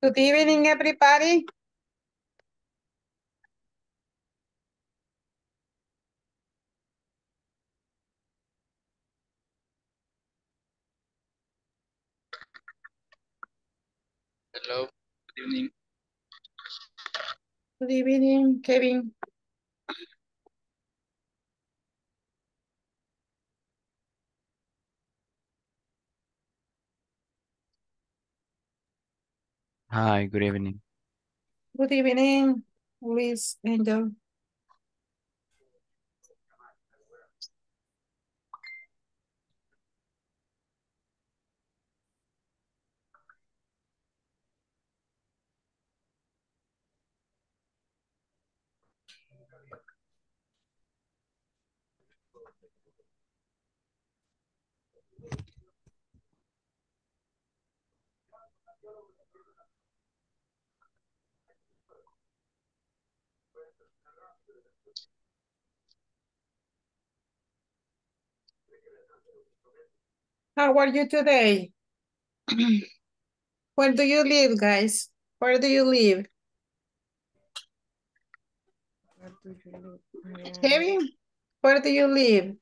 Good evening, everybody. Hello, good evening. Good evening, Kevin. Hi, good evening. Good evening, Luis Angel. How are you today? Where do you live, guys? Where do you live? Kevin, where do you live?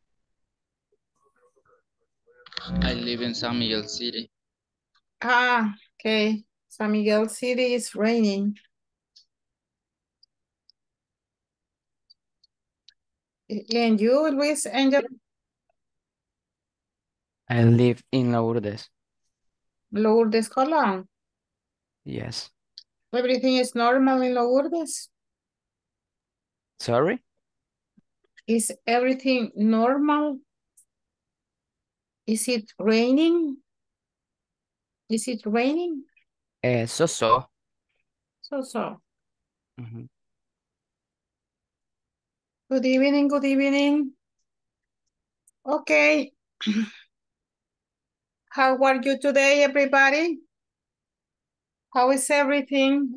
I live in San Miguel City. Ah, okay. San Miguel City is raining. And you, Luis Angel? I live in Lourdes. Lourdes, Colón. Yes. Everything is normal in Lourdes? Sorry? Is everything normal? Is it raining? Is it raining? So. So. Mhm. Good evening, good evening. Okay. How are you today, everybody? How is everything?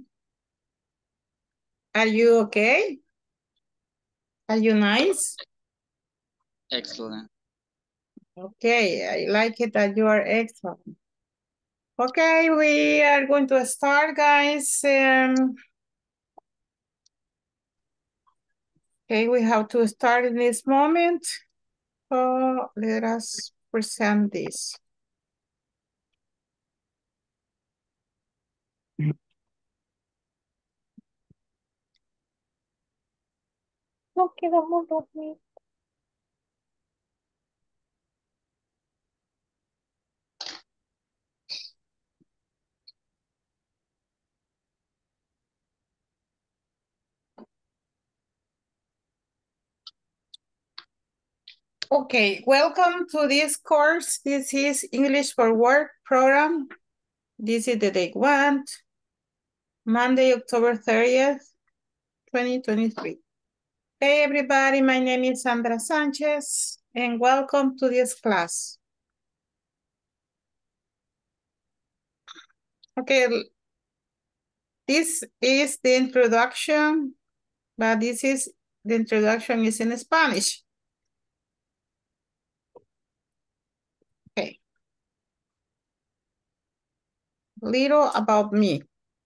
Are you okay? Are you nice? Excellent. Okay, I like it that you are excellent. Okay, we are going to start, guys. Okay, we have to start in this moment. So let us present this. No quedamos dormidos. Okay, welcome to this course. This is English for Work program. This is the day one, Monday, October 30th, 2023. Hey, everybody, my name is Sandra Sanchez, and welcome to this class. Okay, this is the introduction, but the introduction is in Spanish. Okay. Little about me.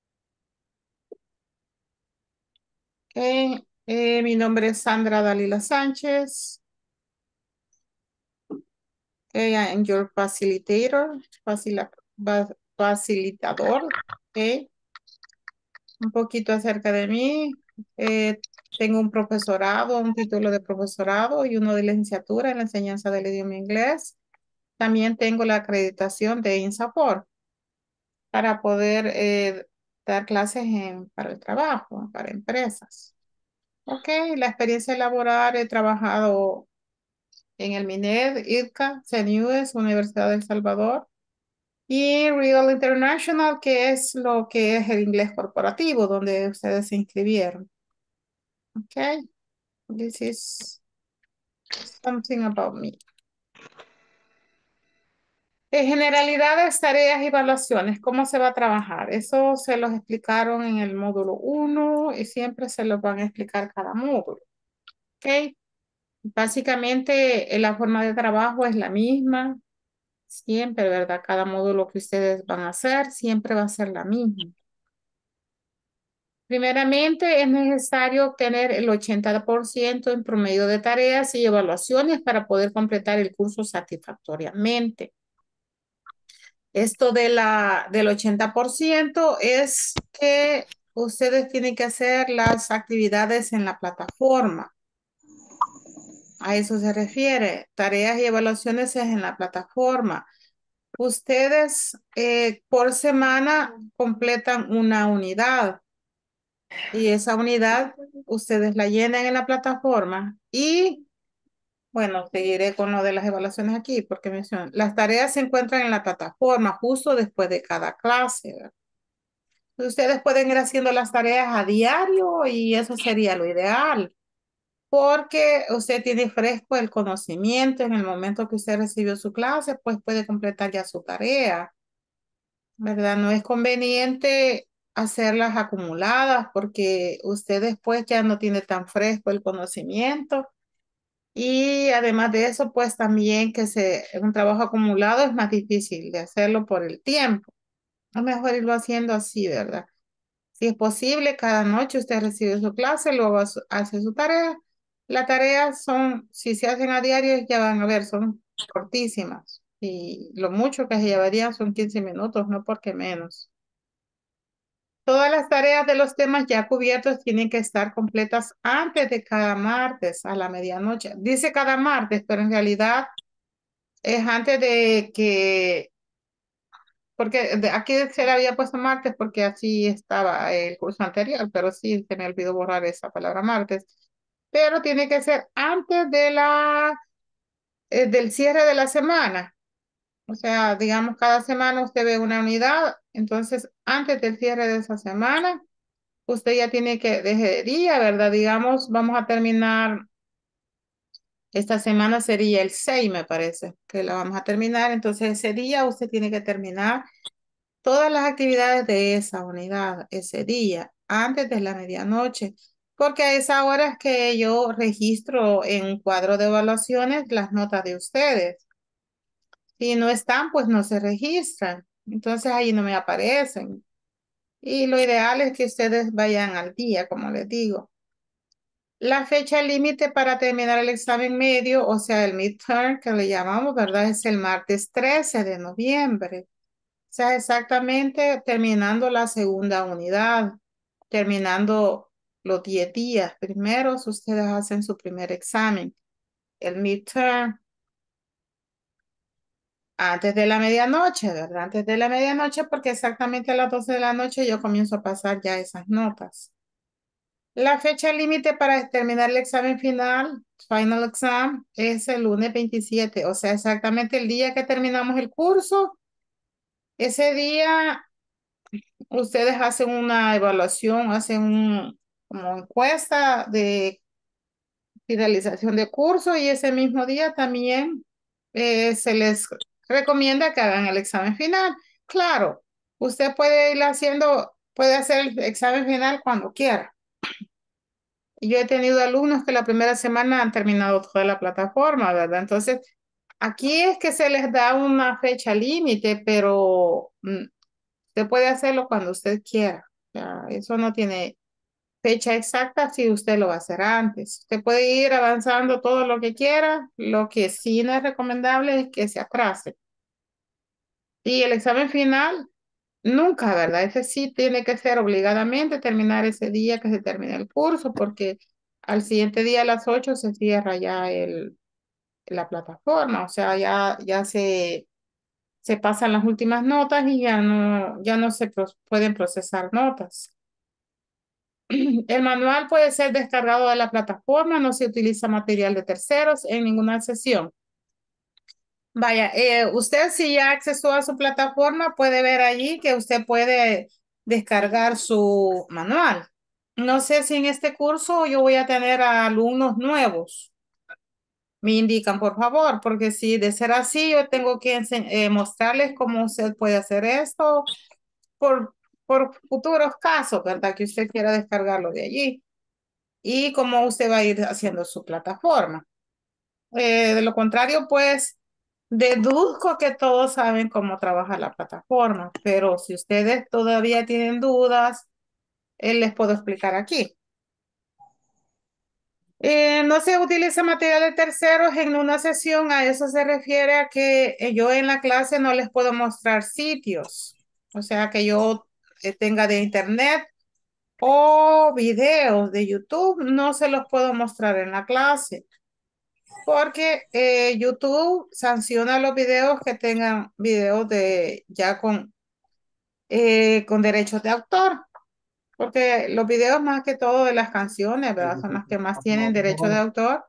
Okay, mi nombre es Sandra Dalila Sánchez. Okay, I am your facilitator, facilitador. Okay. Un poquito acerca de mí. Tengo un profesorado, un título de profesorado y uno de licenciatura en la enseñanza del idioma inglés. También tengo la acreditación de INSAFORP para poder dar clases para el trabajo, para empresas. Ok, la experiencia laboral he trabajado en el MINED, IDCA, CENIUS, Universidad de El Salvador y Real International, que es lo que es el inglés corporativo, donde ustedes se inscribieron. Ok, this is something about me. En generalidades, tareas y evaluaciones, ¿cómo se va a trabajar? Eso se los explicaron en el módulo 1 y siempre se los van a explicar cada módulo. ¿Ok? Básicamente, la forma de trabajo es la misma, siempre, ¿verdad? Cada módulo que ustedes van a hacer siempre va a ser la misma. Primeramente, es necesario obtener el 80% en promedio de tareas y evaluaciones para poder completar el curso satisfactoriamente. Esto del 80% es que ustedes tienen que hacer las actividades en la plataforma. A eso se refiere. Tareas y evaluaciones es en la plataforma. Ustedes por semana completan una unidad y esa unidad ustedes la llenan en la plataforma y bueno, seguiré con lo de las evaluaciones aquí porque mencionan, las tareas se encuentran en la plataforma justo después de cada clase, ¿verdad? Ustedes pueden ir haciendo las tareas a diario y eso sería lo ideal, porque usted tiene fresco el conocimiento en el momento que usted recibió su clase, pues puede completar ya su tarea, ¿verdad? No es conveniente hacerlas acumuladas porque usted después ya no tiene tan fresco el conocimiento y además de eso, pues también un trabajo acumulado es más difícil de hacerlo por el tiempo. Es mejor irlo haciendo así, ¿verdad? Si es posible, cada noche usted recibe su clase, luego hace su tarea. Las tareas son, si se hacen a diario, ya van a ver, son cortísimas. Y lo mucho que se llevarían son 15 minutos, no porque menos. Todas las tareas de los temas ya cubiertos tienen que estar completas antes de cada martes a la medianoche. Dice cada martes, pero en realidad es antes de que, porque aquí se le había puesto martes porque así estaba el curso anterior, pero sí se me olvidó borrar esa palabra martes. Pero tiene que ser antes del cierre de la semana. O sea, digamos, cada semana usted ve una unidad, entonces antes del cierre de esa semana, usted ya tiene que, desde día, ¿verdad? Digamos, vamos a terminar, esta semana sería el 6 me parece, que la vamos a terminar, entonces ese día usted tiene que terminar todas las actividades de esa unidad ese día, antes de la medianoche, porque a esa hora es que yo registro en un cuadro de evaluaciones las notas de ustedes. Si no están, pues no se registran. Entonces ahí no me aparecen. Y lo ideal es que ustedes vayan al día, como les digo. La fecha límite para terminar el examen medio, o sea, el midterm que le llamamos, ¿verdad? Es el martes 13 de noviembre. O sea, exactamente terminando la segunda unidad, terminando los 10 días primeros, ustedes hacen su primer examen, el midterm, antes de la medianoche, ¿verdad? Antes de la medianoche, porque exactamente a las 12 de la noche yo comienzo a pasar ya esas notas. La fecha límite para terminar el examen final, final exam, es el lunes 27, o sea, exactamente el día que terminamos el curso. Ese día ustedes hacen una evaluación, hacen como encuesta de finalización de curso y ese mismo día también se les recomienda que hagan el examen final. Claro, usted puede ir haciendo, puede hacer el examen final cuando quiera. Yo he tenido alumnos que la primera semana han terminado toda la plataforma, ¿verdad? Entonces, aquí es que se les da una fecha límite, pero usted puede hacerlo cuando usted quiera. O sea, eso no tiene fecha exacta si usted lo va a hacer antes. Usted puede ir avanzando todo lo que quiera, lo que sí no es recomendable es que se atrase. Y el examen final, nunca, ¿verdad? Ese sí tiene que ser obligadamente terminar ese día que se termine el curso, porque al siguiente día a las 8 se cierra ya la plataforma, o sea, ya se pasan las últimas notas y ya no se pueden procesar notas. El manual puede ser descargado de la plataforma, no se utiliza material de terceros en ninguna sesión. Vaya, usted si ya accesó a su plataforma puede ver allí que usted puede descargar su manual. No sé si en este curso yo voy a tener a alumnos nuevos. Me indican, por favor, porque si de ser así, yo tengo que mostrarles cómo usted puede hacer esto por futuros casos, ¿verdad? Que usted quiera descargarlo de allí y cómo usted va a ir haciendo su plataforma. De lo contrario, pues deduzco que todos saben cómo trabaja la plataforma, pero si ustedes todavía tienen dudas, les puedo explicar aquí. No se utiliza material de terceros en una sesión, a eso se refiere a que yo en la clase no les puedo mostrar sitios, o sea, que yo tenga de internet o videos de YouTube, no se los puedo mostrar en la clase, porque YouTube sanciona los videos que tengan videos de ya con derechos de autor. Porque los videos más que todo de las canciones, ¿verdad? Son las que más tienen derecho de autor,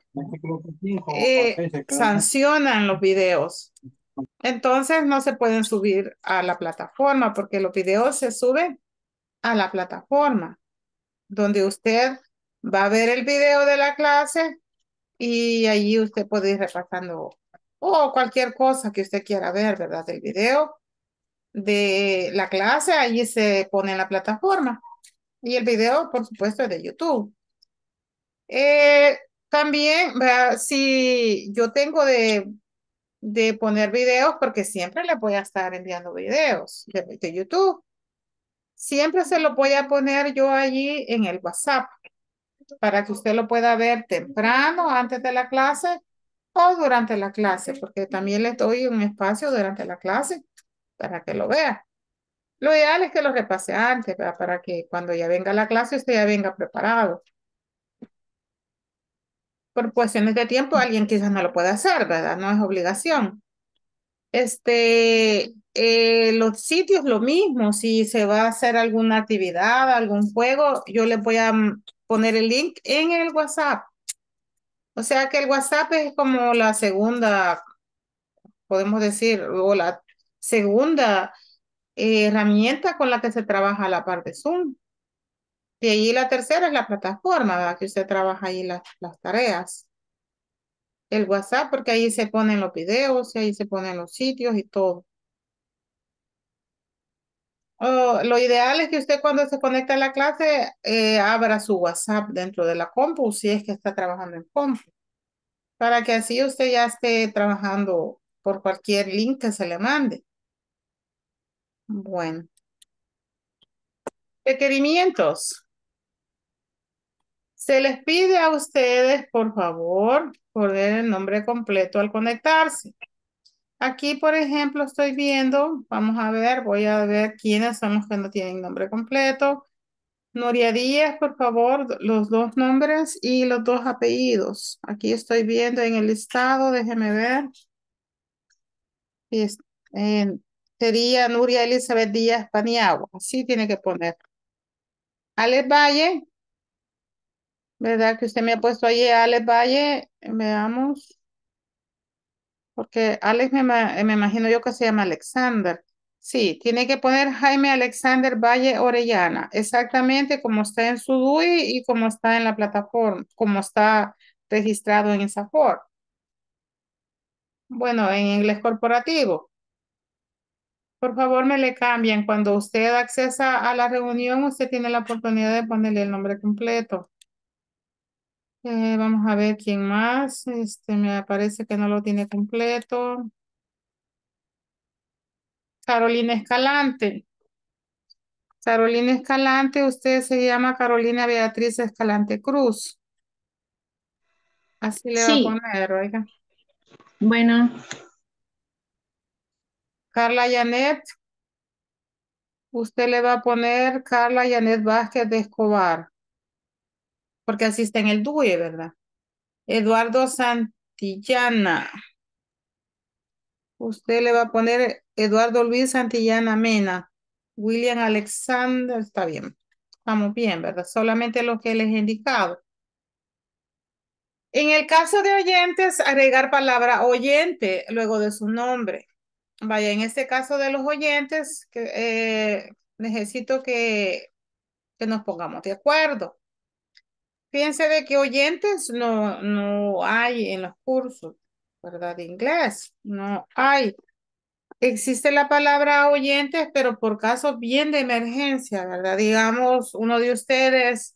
sancionan los videos. Entonces no se pueden subir a la plataforma porque los videos se suben a la plataforma, donde usted va a ver el video de la clase y allí usted puede ir repasando o cualquier cosa que usted quiera ver, ¿verdad? El video de la clase, allí se pone en la plataforma. Y el video, por supuesto, es de YouTube. Eh, También, vea, si yo tengo de poner videos, porque siempre le voy a estar enviando videos de YouTube, siempre se lo voy a poner yo allí en el WhatsApp para que usted lo pueda ver temprano, antes de la clase o durante la clase, porque también le doy un espacio durante la clase para que lo vea. Lo ideal es que lo repase antes, ¿verdad? Para que cuando ya venga la clase usted ya venga preparado. Por cuestiones de tiempo, alguien quizás no lo puede hacer, ¿verdad? No es obligación. Los sitios lo mismo, si se va a hacer alguna actividad, algún juego, yo les voy a poner el link en el WhatsApp. O sea que el WhatsApp es como la segunda, podemos decir, o la segunda herramienta con la que se trabaja a la par de Zoom. Y allí la tercera es la plataforma, ¿verdad? Que usted trabaja ahí las tareas. El WhatsApp, porque ahí se ponen los videos, y ahí se ponen los sitios y todo. Oh, lo ideal es que usted cuando se conecta a la clase abra su WhatsApp dentro de la compu, si es que está trabajando en compu, para que así usted ya esté trabajando por cualquier link que se le mande. Bueno, requerimientos. Se les pide a ustedes, por favor, poner el nombre completo al conectarse. Aquí, por ejemplo, estoy viendo, vamos a ver, voy a ver quiénes son los que no tienen nombre completo. Nuria Díaz, por favor, los dos nombres y los dos apellidos. Aquí estoy viendo en el listado, déjeme ver. Es- eh, Sería Nuria Elizabeth Díaz Paniagua, así tiene que poner. Alex Valle, ¿verdad? Que usted me ha puesto ahí Alex Valle, veamos. Porque Alex me imagino yo que se llama Alexander. Sí, tiene que poner Jaime Alexander Valle Orellana, exactamente como está en su DUI y como está en la plataforma, como está registrado en esa forma. Bueno, en inglés corporativo. Por favor, me le cambian. Cuando usted accesa a la reunión, usted tiene la oportunidad de ponerle el nombre completo. Vamos a ver quién más. Me parece que no lo tiene completo. Carolina Escalante. Carolina Escalante, usted se llama Carolina Beatriz Escalante Cruz. Así le va a Sí, poner, oiga. bueno, Carla Janet, usted le va a poner Carla Janet Vázquez de Escobar, porque así está en el DUI, ¿verdad? Eduardo Santillana, usted le va a poner Eduardo Luis Santillana Mena. William Alexander, está bien. Estamos bien, ¿verdad? Solamente lo que les he indicado. En el caso de oyentes, agregar palabra oyente luego de su nombre. Vaya, en este caso de los oyentes, necesito que nos pongamos de acuerdo. Fíjense de que oyentes no hay en los cursos, ¿verdad? De inglés, no hay. Existe la palabra oyentes, pero por casos bien de emergencia, ¿verdad? Digamos, uno de ustedes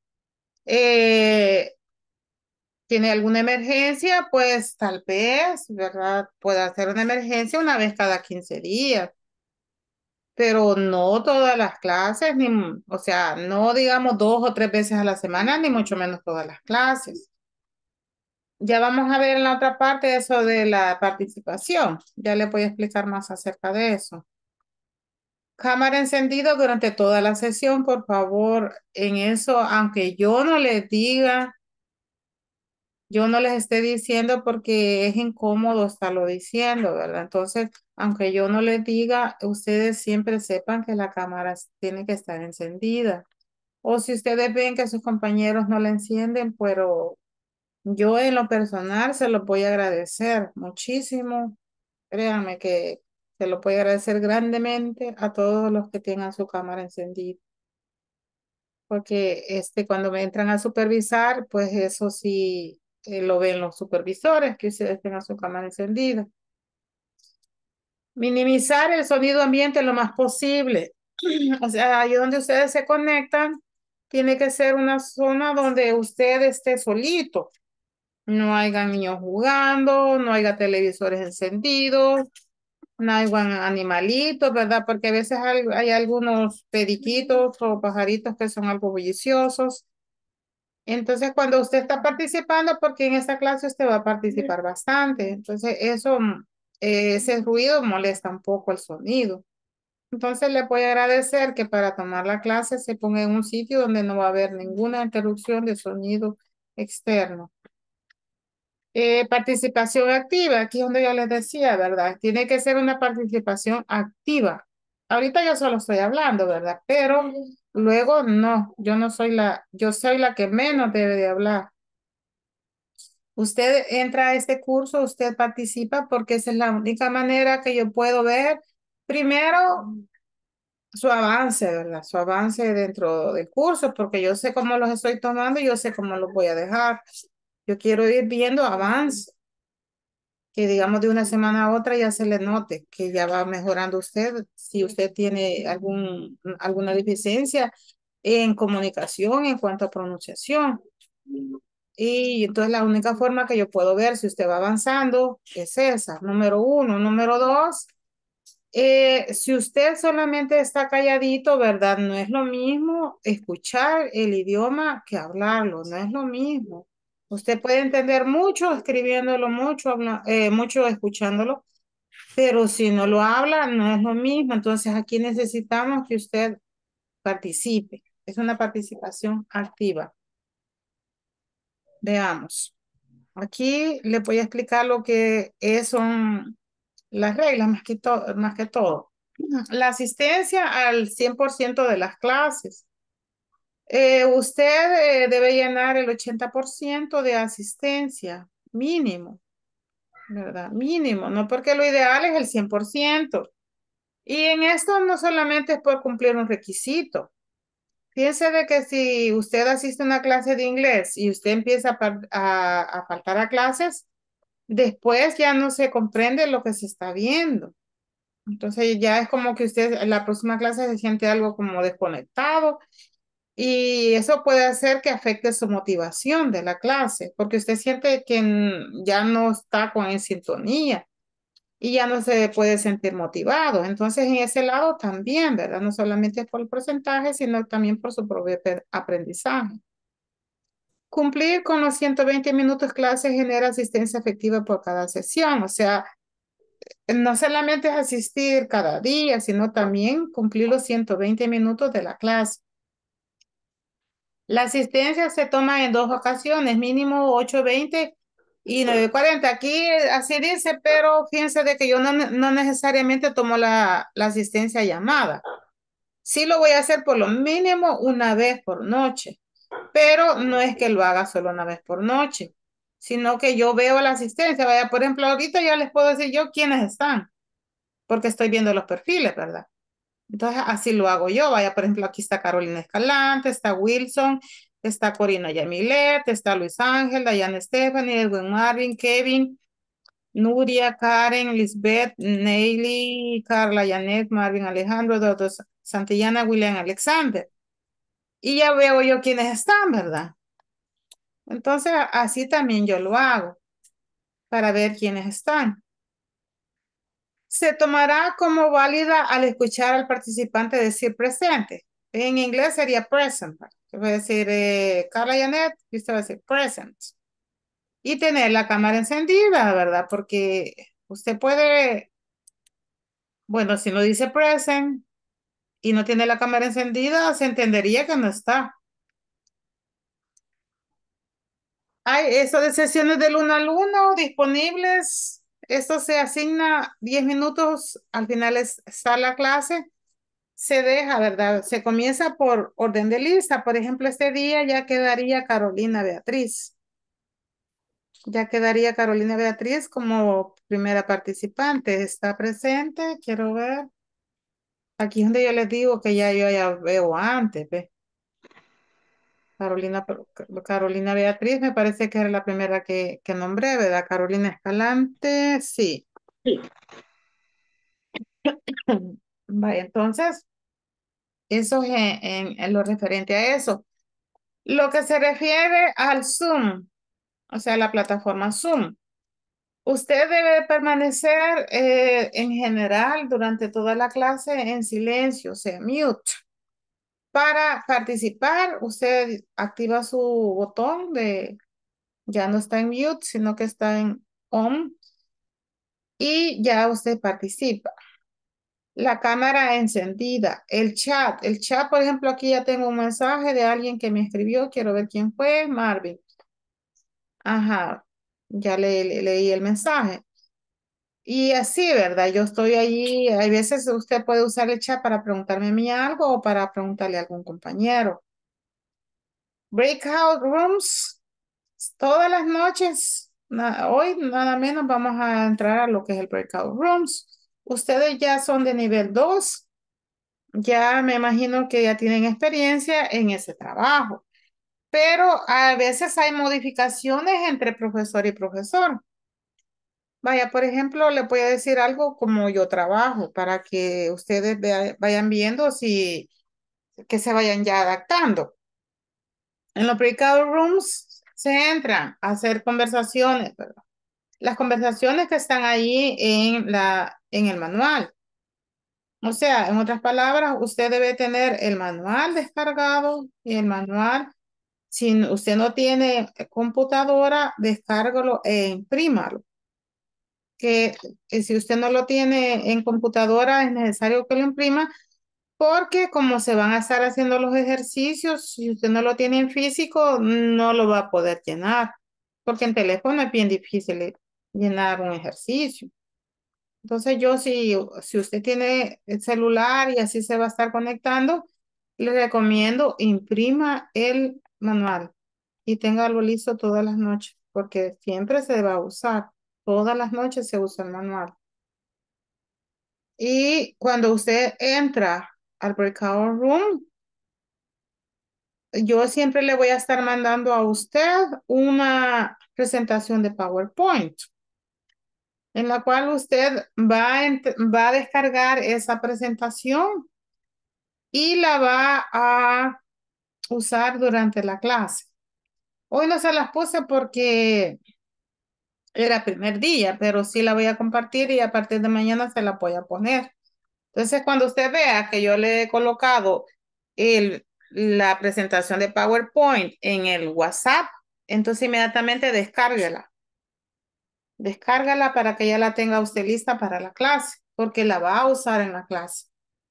eh, tiene alguna emergencia, pues tal vez, ¿verdad? Pueda hacer una emergencia una vez cada 15 días. pero no todas las clases, ni, o sea, no digamos 2 o 3 veces a la semana, ni mucho menos todas las clases. Ya vamos a ver en la otra parte eso de la participación. Ya le voy a explicar más acerca de eso. Cámara encendida durante toda la sesión, por favor. En eso, aunque yo no les diga, yo no les esté diciendo porque es incómodo estarlo diciendo, ¿verdad? Entonces, aunque yo no les diga, ustedes siempre sepan que la cámara tiene que estar encendida. O si ustedes ven que sus compañeros no la encienden, pero yo en lo personal se lo voy a agradecer muchísimo. Créanme que se lo voy a agradecer grandemente a todos los que tengan su cámara encendida. Porque cuando me entran a supervisar, pues eso sí lo ven los supervisores, que ustedes tengan su cámara encendida. Minimizar el sonido ambiente lo más posible. O sea, ahí donde ustedes se conectan, tiene que ser una zona donde usted esté solito. No haya niños jugando, no haya televisores encendidos, no haya animalitos, ¿verdad? Porque a veces hay algunos periquitos o pajaritos que son algo bulliciosos. Entonces, cuando usted está participando, porque en esta clase usted va a participar bastante, entonces eso, ese ruido molesta un poco el sonido. Entonces, le voy a agradecer que para tomar la clase se ponga en un sitio donde no va a haber ninguna interrupción de sonido externo. Participación activa, aquí es donde yo les decía, ¿verdad? Tiene que ser una participación activa. Ahorita yo solo estoy hablando, ¿verdad? Pero luego no, yo soy la que menos debe de hablar. Usted entra a este curso, usted participa porque esa es la única manera que yo puedo ver primero su avance, ¿verdad? Su avance dentro del curso, porque yo sé cómo los estoy tomando y yo sé cómo los voy a dejar. Yo quiero ir viendo avance, que digamos de una semana a otra ya se le note que ya va mejorando usted. Si usted tiene alguna deficiencia en comunicación en cuanto a pronunciación. Y entonces la única forma que yo puedo ver si usted va avanzando es esa, número uno. Número dos, si usted solamente está calladito, ¿verdad? No es lo mismo escuchar el idioma que hablarlo, no es lo mismo. Usted puede entender mucho escribiéndolo, mucho, mucho escuchándolo, pero si no lo habla, no es lo mismo. Entonces aquí necesitamos que usted participe. Es una participación activa. Veamos. Aquí le voy a explicar lo que son las reglas más que todo. La asistencia al 100% de las clases. Usted debe llenar el 80% de asistencia, mínimo, ¿verdad? Mínimo, no porque lo ideal es el 100%. Y en esto no solamente es por cumplir un requisito. Piense de que si usted asiste a una clase de inglés y usted empieza a faltar a clases, después ya no se comprende lo que se está viendo. Entonces ya es como que usted en la próxima clase se siente algo como desconectado y eso puede hacer que afecte su motivación de la clase, porque usted siente que ya no está en sintonía y ya no se puede sentir motivado. Entonces en ese lado también, ¿verdad? No solamente por el porcentaje, sino también por su propio aprendizaje. Cumplir con los 120 minutos clase genera asistencia efectiva por cada sesión, o sea, no solamente es asistir cada día, sino también cumplir los 120 minutos de la clase. La asistencia se toma en 2 ocasiones, mínimo 8:20 y 9:40. Aquí así dice, pero fíjense de que yo no necesariamente tomo la asistencia llamada. Sí lo voy a hacer por lo mínimo una vez por noche, pero no es que lo haga solo una vez por noche, sino que yo veo la asistencia. Vaya, por ejemplo, ahorita ya les puedo decir yo quiénes están porque estoy viendo los perfiles, ¿verdad? Entonces, así lo hago yo. Vaya, por ejemplo, aquí está Carolina Escalante, está Wilson, está Corina Yamilet, está Luis Ángel, Diane Stephanie, Edwin Marvin, Kevin, Nuria, Karen, Lisbeth, Neily, Carla, Janet, Marvin, Alejandro, Dodo, Santillana, William, Alexander. Y ya veo yo quiénes están, ¿verdad? Entonces, así también yo lo hago para ver quiénes están. se tomará como válida al escuchar al participante decir presente. En inglés sería present. Voy a decir Carla Janet, y usted va a decir present. Y tener la cámara encendida, ¿verdad? Porque usted puede, bueno, si no dice present y no tiene la cámara encendida, se entendería que no está. Hay eso de sesiones del 1 al 1 disponibles. Esto se asigna 10 minutos. Al final está la clase. Se deja, ¿verdad? Se comienza por orden de lista. Por ejemplo, este día ya quedaría Carolina Beatriz. Ya quedaría Carolina Beatriz como primera participante. Está presente, quiero ver. Aquí es donde yo les digo que yo ya veo antes, ¿ve? Carolina Beatriz me parece que era la primera que nombré, ¿verdad? Carolina Escalante, sí. Sí. Vaya, entonces, eso es en lo referente a eso. Lo que se refiere al Zoom, o sea, la plataforma Zoom. Usted debe permanecer en general durante toda la clase en silencio, o sea, mute. Para participar, usted activa su botón de, ya no está en mute, sino que está en on y ya usted participa. La cámara encendida, el chat, por ejemplo, aquí ya tengo un mensaje de alguien que me escribió, quiero ver quién fue, Marvin. Ajá, ya leí el mensaje. Y así, ¿verdad? Yo estoy allí, hay veces usted puede usar el chat para preguntarme a mí algo o para preguntarle a algún compañero. Breakout rooms, todas las noches, hoy nada menos vamos a entrar a lo que es el breakout rooms. Ustedes ya son de nivel 2, ya me imagino que ya tienen experiencia en ese trabajo, pero a veces hay modificaciones entre profesor y profesor. Vaya, por ejemplo, le voy a decir algo como yo trabajo para que ustedes vayan viendo si que se vayan ya adaptando. En los breakout rooms se entran a hacer conversaciones, ¿verdad? Las conversaciones que están ahí en el manual. O sea, en otras palabras, usted debe tener el manual descargado y el manual, si usted no tiene computadora, descárgalo e imprímalo. Que si usted no lo tiene en computadora, es necesario que lo imprima porque como se van a estar haciendo los ejercicios, si usted no lo tiene en físico, no lo va a poder llenar, porque en teléfono es bien difícil llenar un ejercicio. Entonces yo, si usted tiene el celular y así se va a estar conectando, le recomiendo imprima el manual y téngalo listo todas las noches, porque siempre se va a usar. Todas las noches se usa el manual. Y cuando usted entra al breakout room, yo siempre le voy a estar mandando a usted una presentación de PowerPoint, en la cual usted va a descargar esa presentación y la va a usar durante la clase. Hoy no se las puse porque era primer día, pero sí la voy a compartir y a partir de mañana se la voy a poner. Entonces, cuando usted vea que yo le he colocado la presentación de PowerPoint en el WhatsApp, entonces inmediatamente descárguela. Descárgala para que ya la tenga usted lista para la clase, porque la va a usar en la clase.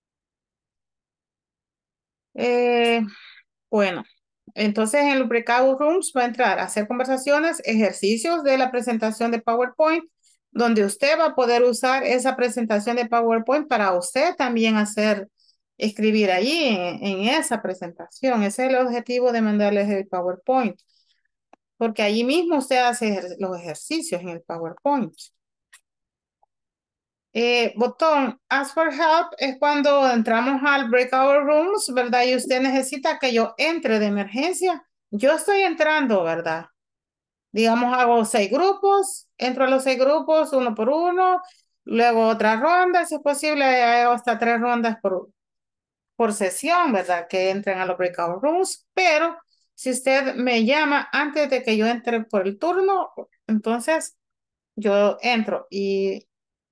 Eh, bueno, entonces en el breakout rooms va a entrar a hacer conversaciones, ejercicios de la presentación de PowerPoint, donde usted va a poder usar esa presentación de PowerPoint para usted también escribir allí en esa presentación. Ese es el objetivo de mandarles el PowerPoint, porque allí mismo usted hace los ejercicios en el PowerPoint. Botón Ask for Help es cuando entramos al breakout rooms, ¿verdad? Y usted necesita que yo entre de emergencia. Yo estoy entrando, ¿verdad? Digamos, hago 6 grupos, entro a los 6 grupos uno por uno, luego otra ronda, si es posible, hago hasta 3 rondas por sesión, ¿verdad? Que entren a los breakout rooms, pero si usted me llama antes de que yo entre por el turno, entonces yo entro y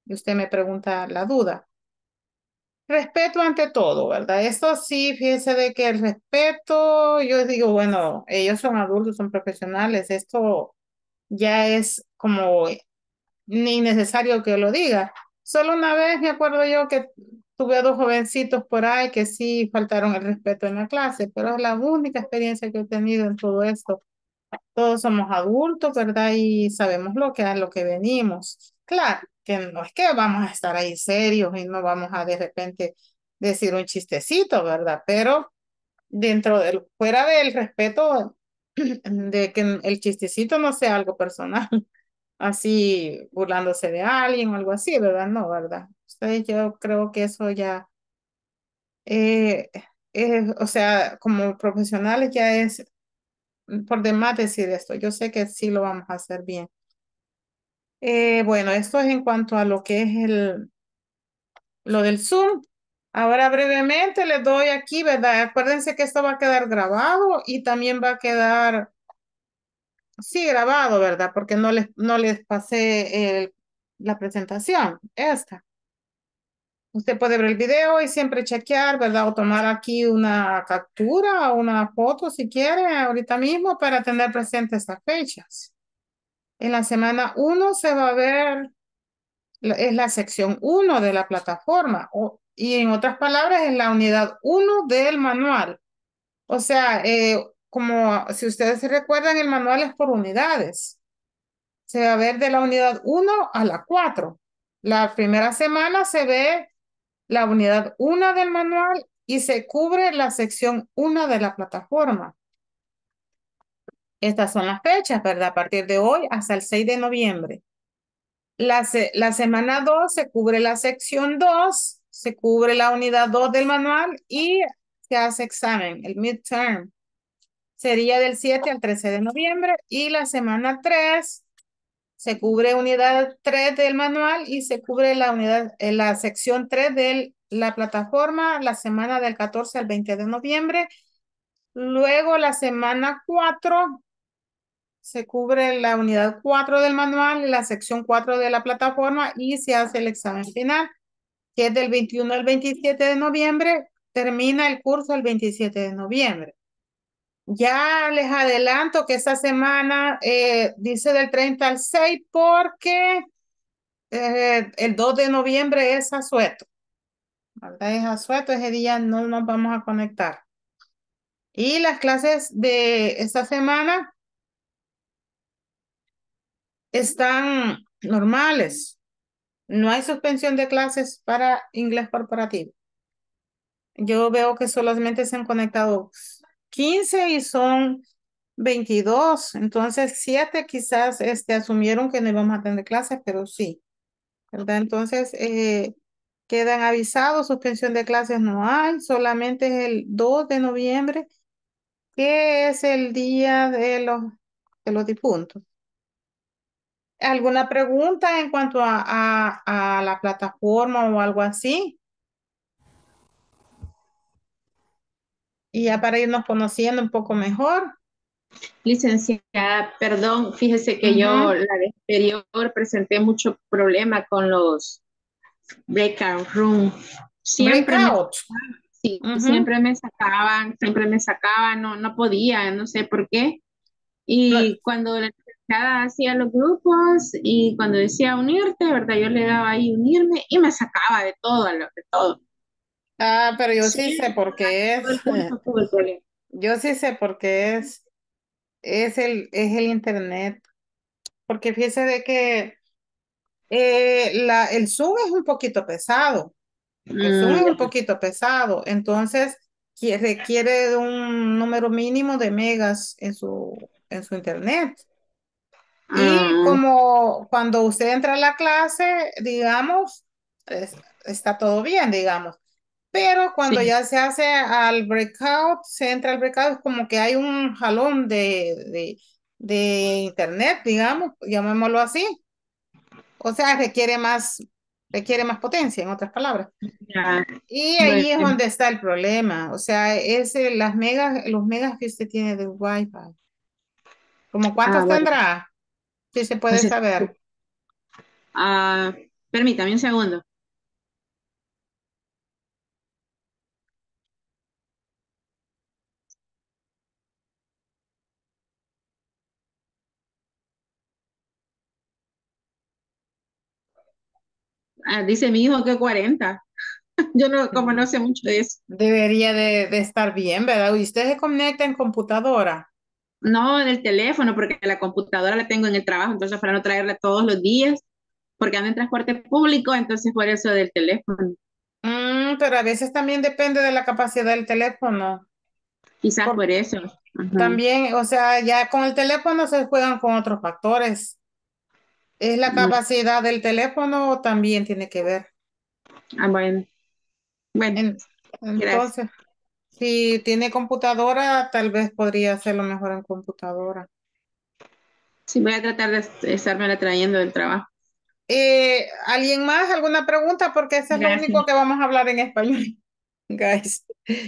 y usted me pregunta la duda. Respeto ante todo, ¿verdad? Esto sí, fíjese de que el respeto, yo digo, bueno, ellos son adultos, son profesionales, esto ya es como ni necesario que lo diga. Solo una vez me acuerdo yo que tuve a dos jovencitos por ahí que sí faltaron el respeto en la clase, pero es la única experiencia que he tenido en todo esto. Todos somos adultos, ¿verdad? Y sabemos a lo que venimos. Claro, que no es que vamos a estar ahí serios y no vamos a de repente decir un chistecito, ¿verdad? Pero fuera del respeto de que el chistecito no sea algo personal, así burlándose de alguien o algo así, ¿verdad? No, ¿verdad? Entonces yo creo que eso ya, eh, o sea, como profesionales ya es por demás decir esto. Yo sé que sí lo vamos a hacer bien. Bueno, esto es en cuanto a lo que es lo del Zoom. Ahora brevemente les doy aquí, ¿verdad? Acuérdense que esto va a quedar grabado y también va a quedar, sí, grabado, ¿verdad? Porque no les pasé la presentación, esta. Usted puede ver el video y siempre chequear, ¿verdad? O tomar aquí una captura o una foto si quiere ahorita mismo para tener presentes estas fechas. En la semana 1 se va a ver, es la sección 1 de la plataforma y en otras palabras es la unidad 1 del manual. O sea, como si ustedes se recuerdan, el manual es por unidades. Se va a ver de la unidad 1 a la 4. La primera semana se ve la unidad 1 del manual y se cubre la sección 1 de la plataforma. Estas son las fechas, ¿verdad? A partir de hoy hasta el 6 de noviembre. La semana 2 se cubre la sección 2, se cubre la unidad 2 del manual y se hace examen, el midterm. Sería del 7 al 13 de noviembre y la semana 3 se cubre unidad 3 del manual y se cubre la sección 3 de la plataforma la semana del 14 al 20 de noviembre. Luego la semana 4 se cubre la unidad 4 del manual y la sección 4 de la plataforma y se hace el examen final, que es del 21 al 27 de noviembre. Termina el curso el 27 de noviembre. Ya les adelanto que esta semana dice del 30 al 6 porque el 2 de noviembre es asueto, ¿verdad? Es asueto, ese día no nos vamos a conectar. Y las clases de esta semana están normales. No hay suspensión de clases para inglés corporativo. Yo veo que solamente se han conectado 15 y son 22. Entonces 7 quizás asumieron que no íbamos a tener clases, pero sí, ¿verdad? Entonces quedan avisados, suspensión de clases no hay, solamente es el 2 de noviembre, que es el día de los difuntos. ¿Alguna pregunta en cuanto a la plataforma o algo así? Y ya para irnos conociendo un poco mejor. Licenciada, perdón, fíjese que yo Ujú. la vez anterior presenté mucho problema con los breakout room. Siempre me, Breakout. sí, Ujú. siempre me sacaban, no, no podía, no sé por qué. No, Y cuando la licenciada hacía los grupos y cuando decía unirte, ¿verdad? Yo le daba ahí unirme y me sacaba de todo, de todo. pero yo sí sé Siempre, por qué todo es. el curso tuve el problema. Yo sí sé por qué es. Es el internet. Porque fíjese de que el Zoom es un poquito pesado. El Zoom es un Mm, poquito pesado. Entonces, requiere de un número mínimo de megas en su internet. Y ah, como cuando usted entra a la clase, digamos, está todo bien, digamos. Pero cuando sí, ya se hace al breakout, se entra al breakout, es como que hay un jalón de internet, digamos, llamémoslo así. O sea, requiere más potencia, en otras palabras. ya, Y ahí es bueno, donde está el problema. O sea, los megas que usted tiene de Wi-Fi. ¿Cómo cuántos bueno, tendrá? Si se puede pues saber. Permítame un segundo. Ah, dice mi hijo que 40. Yo no, como no sé mucho de eso. Debería de estar bien, ¿verdad? ¿Y usted se conecta en computadora? No del teléfono, porque la computadora la tengo en el trabajo, entonces para no traerla todos los días, porque ando en transporte público, entonces por eso del teléfono. Pero a veces también depende de la capacidad del teléfono. Quizás Por, por eso. Ajá. también, o sea, ya con el teléfono se juegan con otros factores. ¿Es la Mm, capacidad del teléfono o también tiene que ver? Ah, bueno. Bueno, En- gracias. entonces, si tiene computadora, tal vez podría hacerlo mejor en computadora. Sí, voy a tratar de estarme trayendo del trabajo. ¿Alguien más? ¿Alguna pregunta? Porque eso es lo único Gracias. que vamos a hablar en español, guys.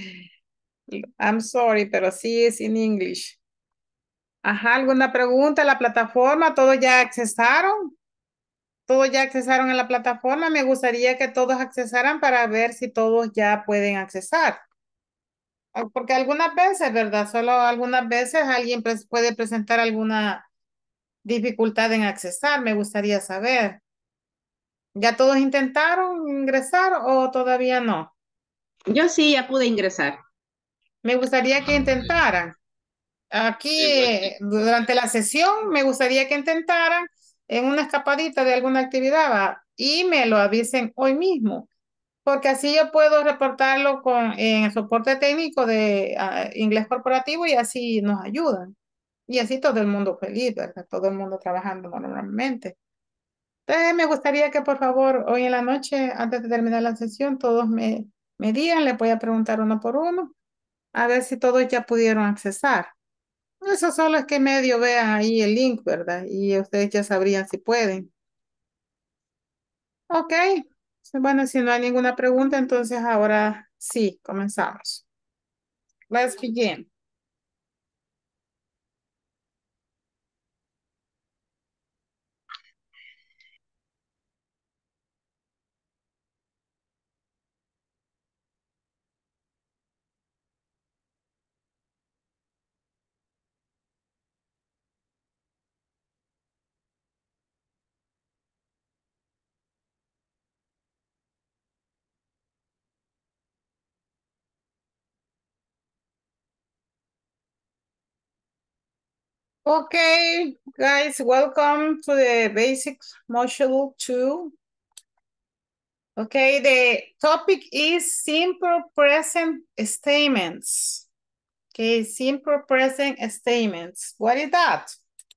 I'm sorry, pero sí es en English. Ajá, ¿alguna pregunta? ¿La plataforma? ¿Todos ya accesaron? ¿Todos ya accesaron a la plataforma? Me gustaría que todos accesaran para ver si todos ya pueden accesar. Porque algunas veces, ¿verdad? Solo algunas veces alguien puede presentar alguna dificultad en accesar. Me gustaría saber. ¿Ya todos intentaron ingresar o todavía no? Yo sí ya pude ingresar. Me gustaría que intentaran. Aquí, durante la sesión, me gustaría que intentaran en una escapadita de alguna actividad, ¿va? Y me lo avisen hoy mismo, porque así yo puedo reportarlo en el soporte técnico de inglés corporativo y así nos ayudan. Y así todo el mundo feliz, ¿verdad? Todo el mundo trabajando normalmente. Entonces, me gustaría que por favor hoy en la noche, antes de terminar la sesión, todos me digan, les voy a preguntar uno por uno, a ver si todos ya pudieron accesar. Eso solo es que medio vean ahí el link, ¿verdad? Y ustedes ya sabrían si pueden. Ok. Bueno, si no hay ninguna pregunta, entonces ahora sí, comenzamos. Let's begin. Okay, guys, welcome to the basics module 2. Okay, the topic is simple present statements. Okay, simple present statements. What is that?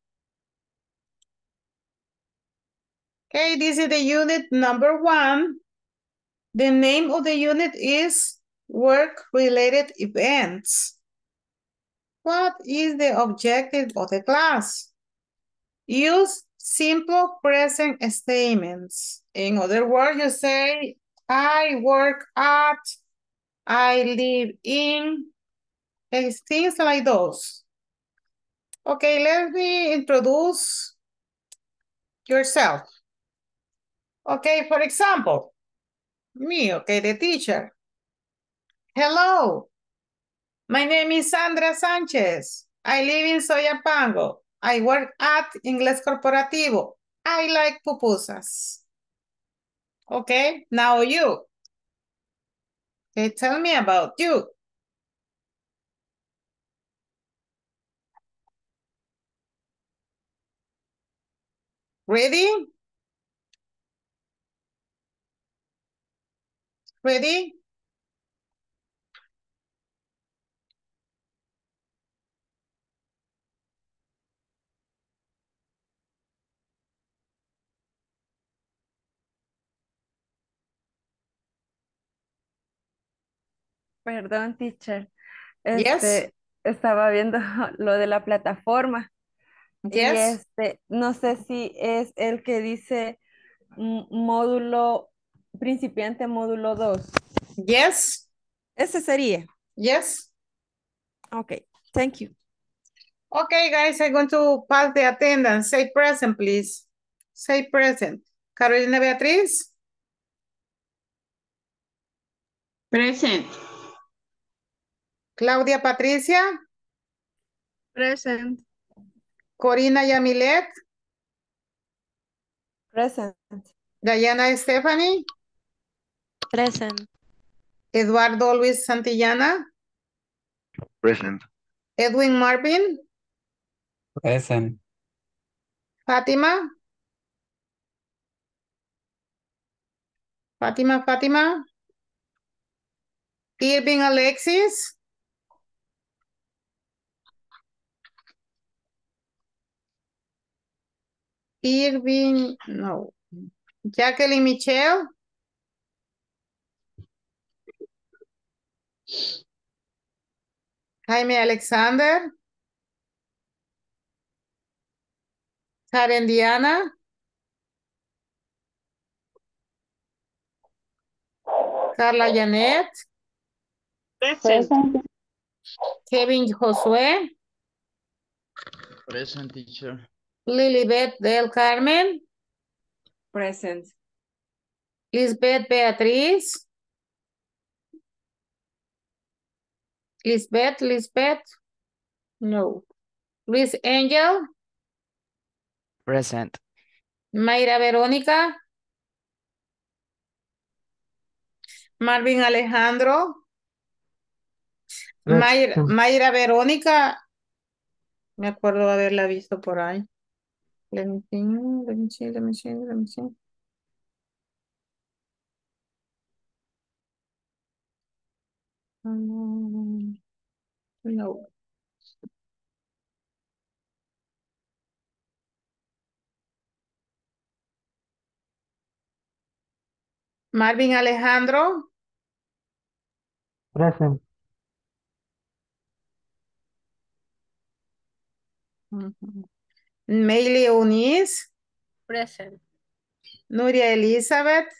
Okay, this is the unit number 1. The name of the unit is work-related events. What is the objective of the class? Use simple present statements. In other words, you say, I work at, I live in, things like those. Okay, let me introduce yourself. Okay, for example, me, okay, the teacher. Hello, my name is Sandra Sanchez. I live in Soyapango. I work at Inglés Corporativo. I like pupusas. Okay, now you. Okay, tell me about you. Ready? Ready? Perdón, teacher. Yes, Estaba viendo lo de la plataforma y yes, no sé si es el que dice módulo principiante, módulo 2. yes, Ese sería. yes. Ok, thank you. Okay, guys, I'm going to pass the attendance. Say present, please. Say present. Carolina Beatriz. Present. Claudia Patricia. Present. Corina Yamilet. Present. Diana Stephanie. Present. Eduardo Luis Santillana. Present. Edwin Marvin. Present. Fátima. Fátima. Irving Alexis. Irving, no. Jacqueline Michelle. Jaime Alexander. Karen Diana. Carla Janet. Present. Kevin Josué. Present, teacher. Lilibet del Carmen. Present. Lisbeth Beatriz. Lisbeth. No. Luis Angel. Present. Mayra Verónica. Marvin Alejandro. Mayra Verónica. Me acuerdo de haberla visto por ahí. Let me see. No. Marvin Alejandro. Present. Meili Eunice. Present. Nuria Elizabeth.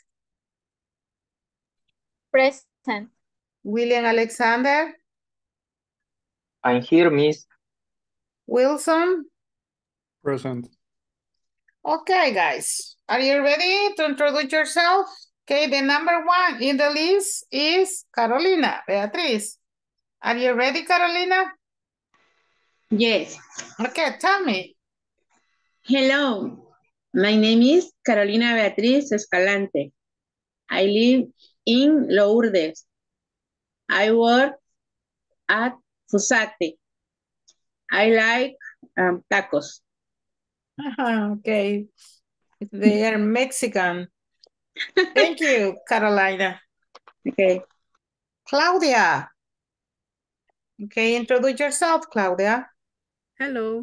Present. William Alexander. I'm here, Miss. Wilson. Present. Okay, guys. Are you ready to introduce yourself? Okay, the number one in the list is Carolina Beatriz. Are you ready, Carolina? Yes. Okay, tell me. Hello. My name is Carolina Beatriz Escalante. I live in Lourdes. I work at Fusate. I like tacos. Okay. They are Mexican. Thank you, Carolina. Okay. Claudia. Okay, introduce yourself, Claudia. Hello.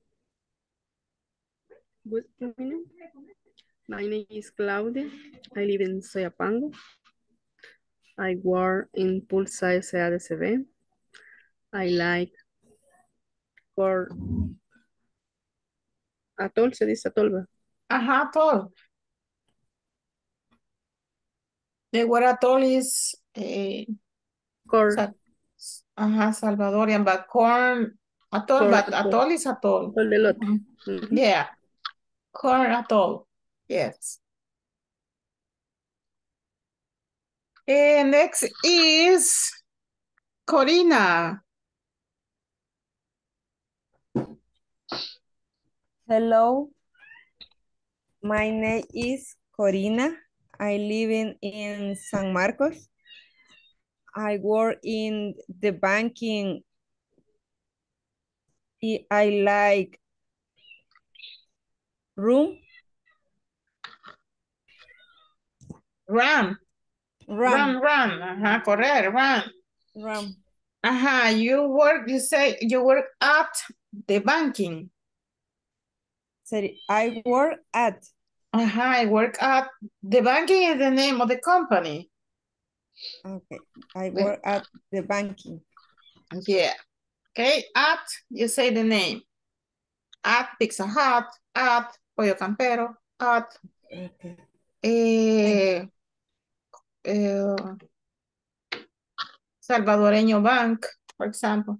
Good evening. My name is Claudia. I live in Soyapango. I work in Pulsa SADCB. I like for atol, se dice atol, ¿verdad? Ajá, atoll. The word atoll is Corn, Salvadorian, but corn, atoll, corn but atol, atoll is atoll. atol del otro. Mhm. Ujú. Yeah, corn atoll, yes. And next is Corina. Hello. My name is Corina. I live in San Marcos. I work in the banking. I like room. Run. Ajá, correr, run. Ram. Ajá, you say you work at the banking. Sorry, I work at. Ajá, I work at the banking is the name of the company. Okay, I work at the banking. Yeah. Okay, at, you say the name. At Pizza Hut, at Pollo Campero, at Okay. Salvadoreño Bank, for example.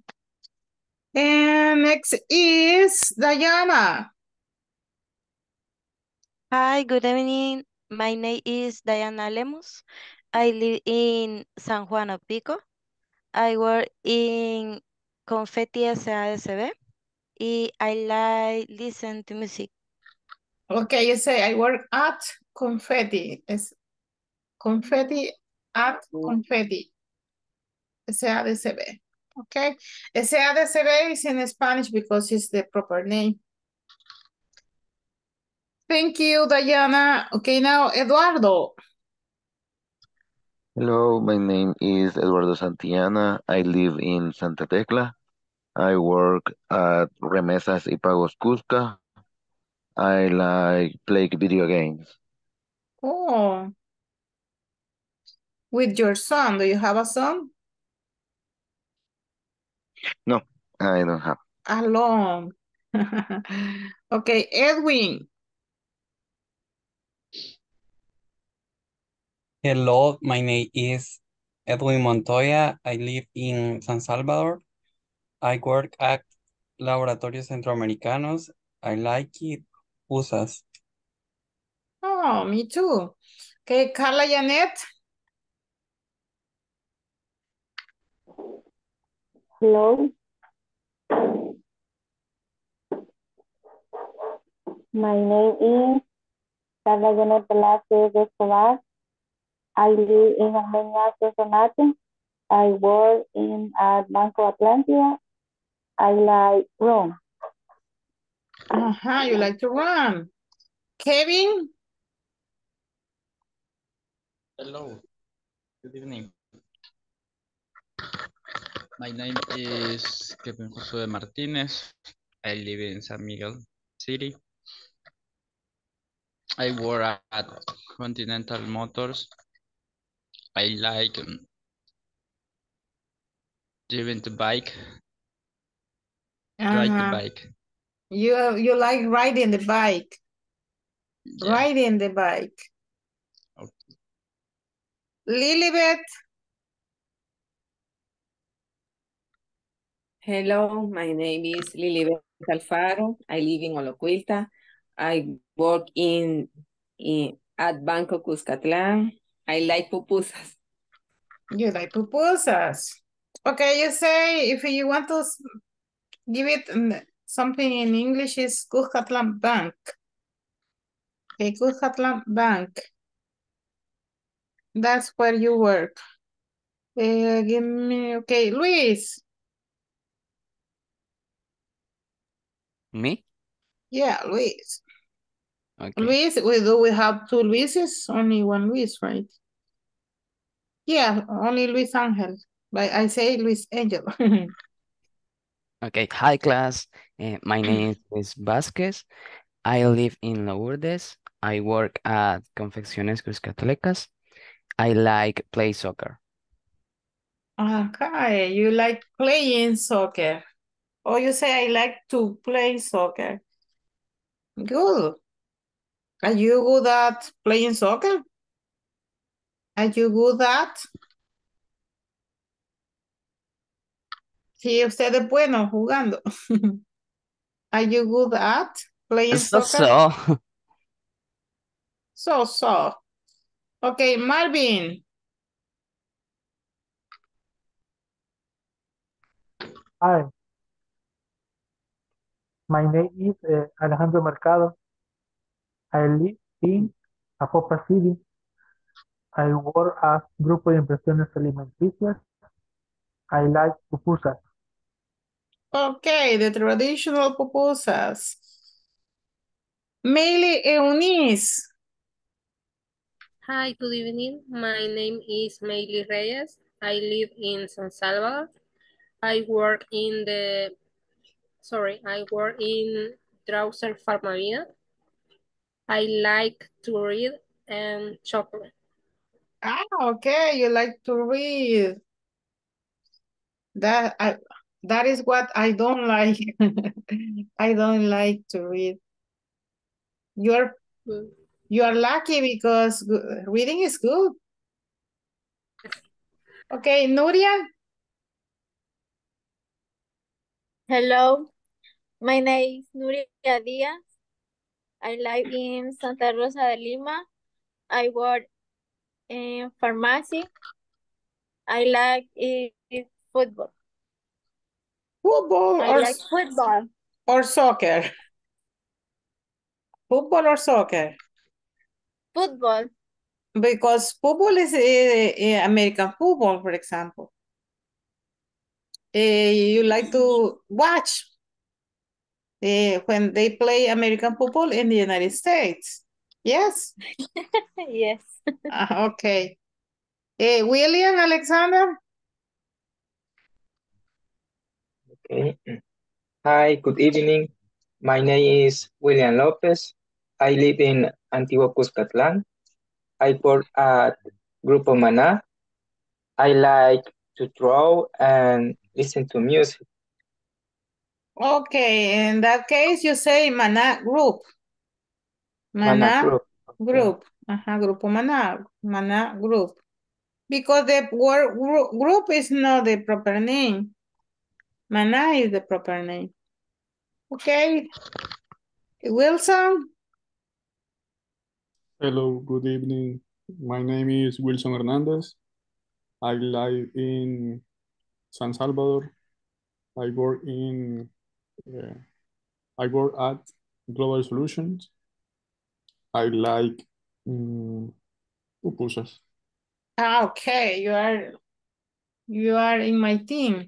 And next is Diana. Hi, good evening. My name is Diana Lemus. I live in San Juan of Pico. I work in Confetti SASB. I like listen to music. Okay, you say I work at Confetti. It's Confetti at Confetti. SADCB. Okay. SADCB is in Spanish because it's the proper name. Thank you, Diana. Okay, now Eduardo. Hello, my name is Eduardo Santillana. I live in Santa Tecla. I work at Remesas y Pagos Cusca. I like play video games. Oh, with your son. Do you have a son? No, I don't have. Alone. Okay, Edwin. Hello, my name is Edwin Montoya. I live in San Salvador. I work at Laboratorios Centroamericanos. I like it. Usas. Oh, me too. Okay, Carla Janet. Hello, my name is Carla Janet Velázquez Escobar. I live in Armenia, Sonsonate. I work in at Banco Atlántida. I like Rome. You like to run. Kevin. Hello, good evening. My name is Kevin Josué Martinez. I live in San Miguel City. I work at Continental Motors. I like driving the bike, ride the bike. You like riding the bike. Yeah. Riding the bike. Okay. Lilibet. Hello, my name is Lilibet Alfaro. I live in Olocuilta. I work at Banco Cuscatlán. I like pupusas. You like pupusas. Okay, you say if you want to give it something in English is Cuscatlan Bank. Okay, Cuscatlan Bank. That's where you work. Give me, okay, Luis. Me? Yeah, Luis. Okay. Luis, we have two Luises? Only one Luis, right? Yeah, only Luis Angel. But I say Luis Angel. Okay. Hi, class. My name is Luis Vasquez. I live in Lourdes. I work at Confecciones Cuscatlecas. I like play soccer. Okay, you like playing soccer. Or you say I like to play soccer. Good. Are you good at playing soccer? Are you good at? Sí, usted es bueno jugando. Are you good at playing soccer? So. Okay, Marvin. Hi, my name is Alejandro Mercado. I live in Apopa City. I work at Grupo de Impresiones Alimenticias. I like pupusas. Okay, the traditional pupusas. Meili Eunice. Hi, good evening. My name is Meili Reyes. I live in San Salvador. I work in Drauser Farmavida. I like to read and chocolate. Okay, you like to read. That is what I don't like. I don't like to read. You are lucky because reading is good. Okay, Nuria. Hello, my name is Nuria Diaz. I live in Santa Rosa de Lima. I work in pharmacy. I like football. Football I like football. or soccer? Football or soccer? Football. Because football is American football, for example. You like to watch when they play American football in the United States. Yes? Yes. Okay. William Alexander? Okay. Hi, good evening. My name is William Lopez. I live in Antigua Cuscatlán. I work at Grupo Maná. I like to draw and listen to music. Okay, in that case, you say Maná Group. Maná Group. Group. Grupo Maná. Maná Group. Because the word group is not the proper name. Maná is the proper name. Okay. Wilson? Hello, good evening. My name is Wilson Hernandez. I live in San Salvador. I work in I work at Global Solutions. I like pupusas. Okay, you are in my team.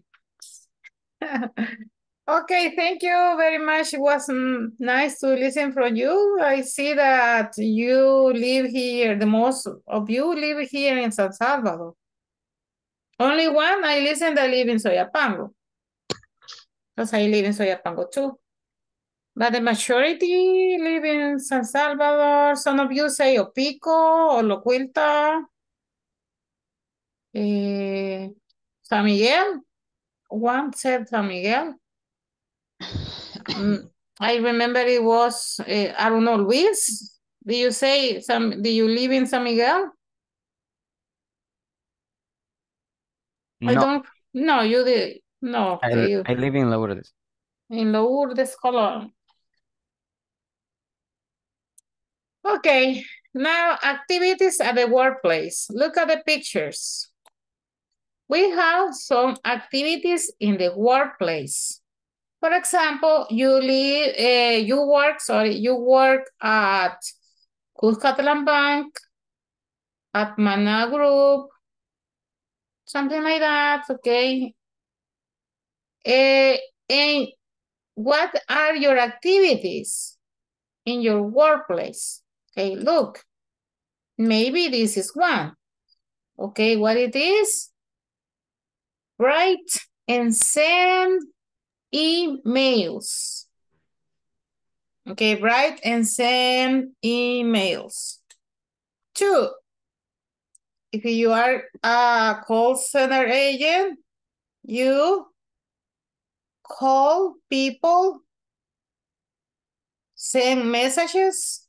Okay, thank you very much. It was nice to listen from you. I see that you live here, the most of you live here in San Salvador. Only one I listen that live in Soyapango. Because I live in Soyapango too. But the majority live in San Salvador. Some of you say Opico or Locuilta. San Miguel. One said San Miguel. I remember it was, I don't know, Luis. Do you say do you live in San Miguel? I No, don't, no, you did. No, okay, you I live in Lourdes. in Lourdes, Colón. Okay, now activities at the workplace. Look at the pictures. We have some activities in the workplace. For example, you work at Cuscatlán Bank, at Mana Group, something like that, okay? And what are your activities in your workplace? Okay, look, maybe this is one. Okay, what it is? Write and send emails. Okay, write and send emails. 2, if you are a call center agent, you call people, send messages.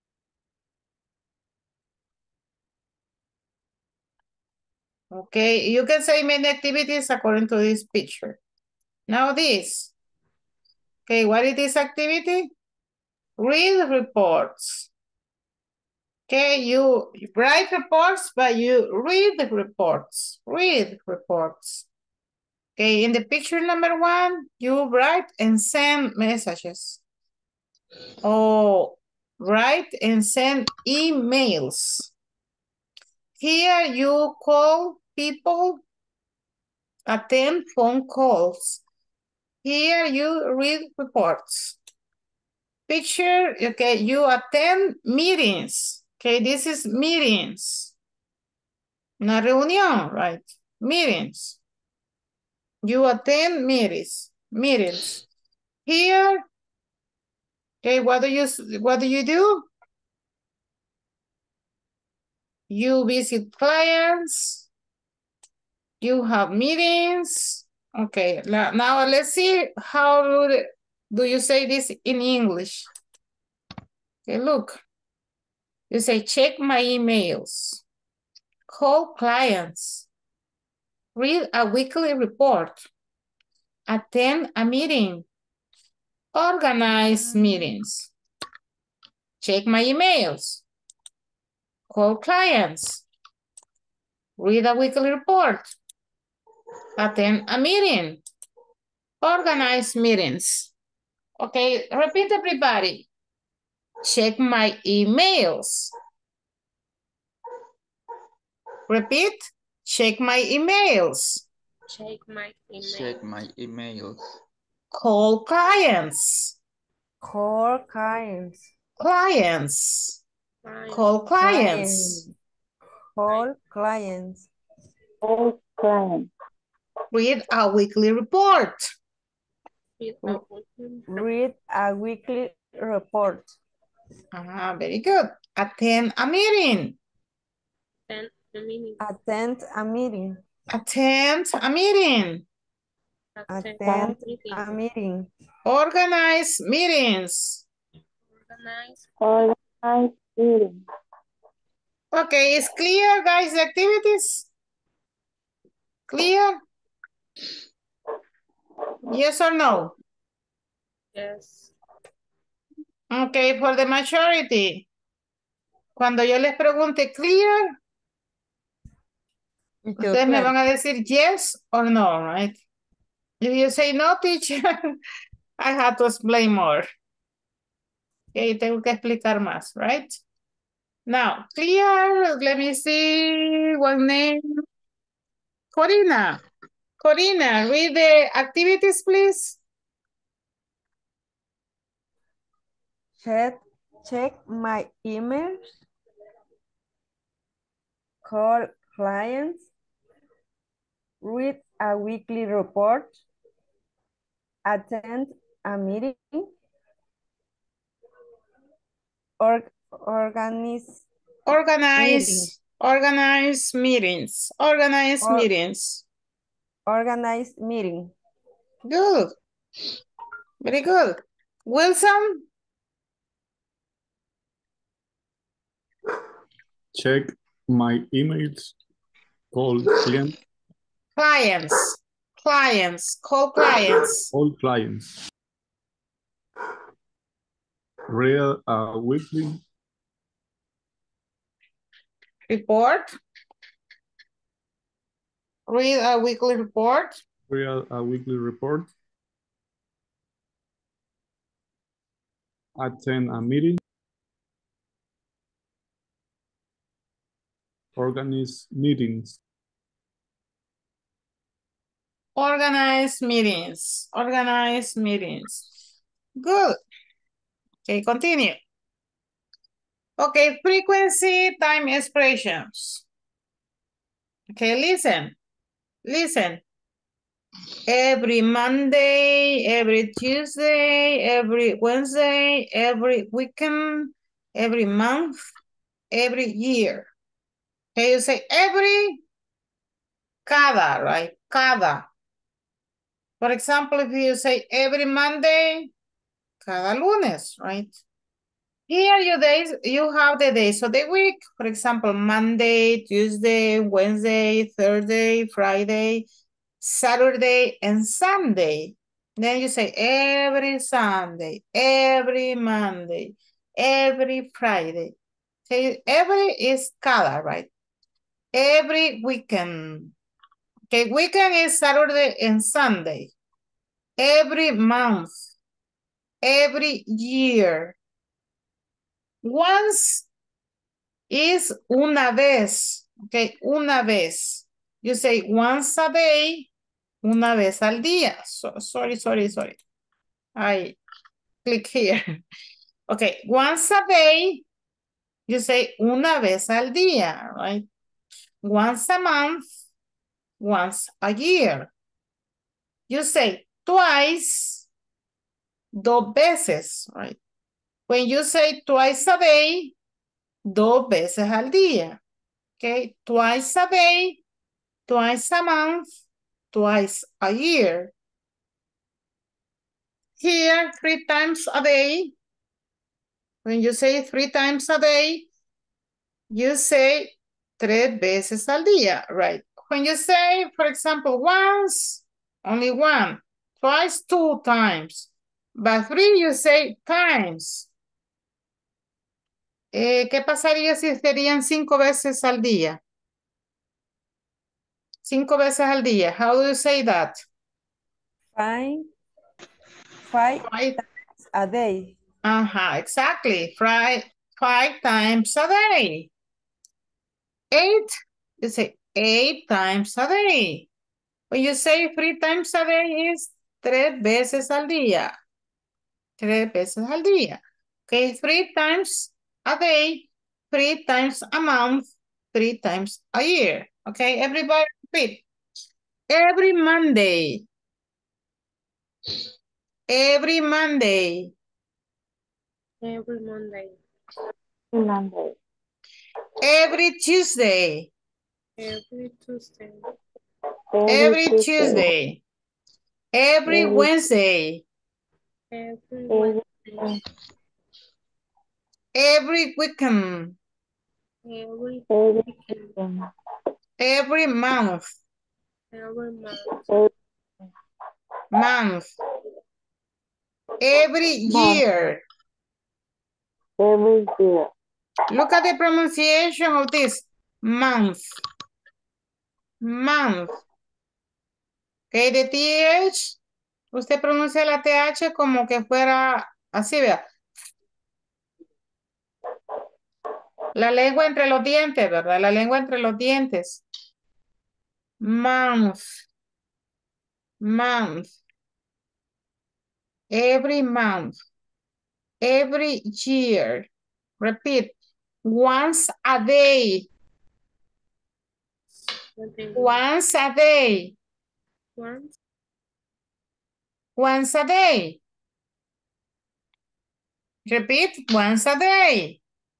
Okay, you can say many activities according to this picture. Now this. Okay, what is this activity? Read reports. Okay, you write reports, but you read the reports. Read reports. Okay, in the picture number 1, you write and send messages. Oh, write and send emails. Here you call people, attend phone calls. Here you read reports. Picture, okay, you attend meetings. Okay, this is meetings. Una reunión, right? Meetings. You attend meetings. Here, okay, what do you do? You visit clients. You have meetings. Okay, now let's see how do you say this in English. Okay, look. You say check my emails. Call clients. Read a weekly report. Attend a meeting. Organize meetings. Check my emails. Call clients. Read a weekly report. Attend a meeting. Organize meetings. Okay, repeat everybody. Check my emails. Repeat. Check my emails. Check my email. Check my emails. Call clients. Call clients. Clients. Clients. Call clients. Call clients. All clients. Read a weekly report. Read a weekly report. Very good. Attend a meeting. Attend a meeting. Attend a meeting. Attend a meeting. Attend a meeting. Organize meetings. Organize meetings. Okay, it's clear, guys, the activities? Clear? Yes or no? Yes. Okay, for the majority. Cuando yo les pregunte clear, ustedes me van a decir yes or no, right? If you say no, teacher, I have to explain more. Okay, tengo que explicar más, right? Now, clear, let me see, one name. Corina. Corina, read the activities, please. Check my emails. Call clients. Read a weekly report. Attend a meeting. Organize meetings. Organize meetings. Organize meetings. Organize meeting. Good. Very good. Wilson? Check my emails. Call clients. Clients. Call clients. All clients. Read a weekly report. Read a weekly report. Read a weekly report. Attend a meeting. Organize meetings. Organize meetings. Organize meetings. Good. Okay, continue. Okay, frequency time expressions. Okay, listen. Listen. Every Monday, every Tuesday, every Wednesday, every weekend, every month, every year. Okay, you say every, cada, right? Cada. For example, if you say every Monday, cada lunes, right? Here you have the days of the week. For example, Monday, Tuesday, Wednesday, Thursday, Friday, Saturday, and Sunday. Then you say every Sunday, every Monday, every Friday. Okay, every is cada, right? Every weekend. Okay, weekend is Saturday and Sunday. Every month. Every year. Once is una vez. Okay, una vez. You say once a day, una vez al día. Sorry. I click here. Okay, once a day, you say una vez al día, right? Once a month, once a year. You say twice, dos veces, right? When you say twice a day, dos veces al día. Okay, twice a day, twice a month, twice a year. Here, 3 times a day. When you say 3 times a day, you say tres veces al día, right? When you say, for example, once, only one, twice, 2 times, but 3 you say times. ¿Qué pasaría si serían 5 veces al día? 5 veces al día. How do you say that? Five Five. times a day. Exactly. Five times a day. 8, you say 8 times a day. When you say 3 times a day is 3 veces al día. 3 veces al día. Okay, 3 times a day, 3 times a month, 3 times a year. Okay, everybody repeat. Every Monday. Every Monday. Every Monday. Monday. Every Tuesday. Every Tuesday. Every Tuesday. Every Wednesday. Every Wednesday. Every weekend. Every Every weekend. Every month. Every month. Month. Every year. Every year. Look at the pronunciation of this. Month. Month. Okay, the TH. Usted pronuncia la TH como que fuera así, vea. La lengua entre los dientes, ¿verdad? La lengua entre los dientes. Month. Month. Every month. Every year. Repeat. Once a day. Once a day. Once. Once a day. Repeat. Once a day.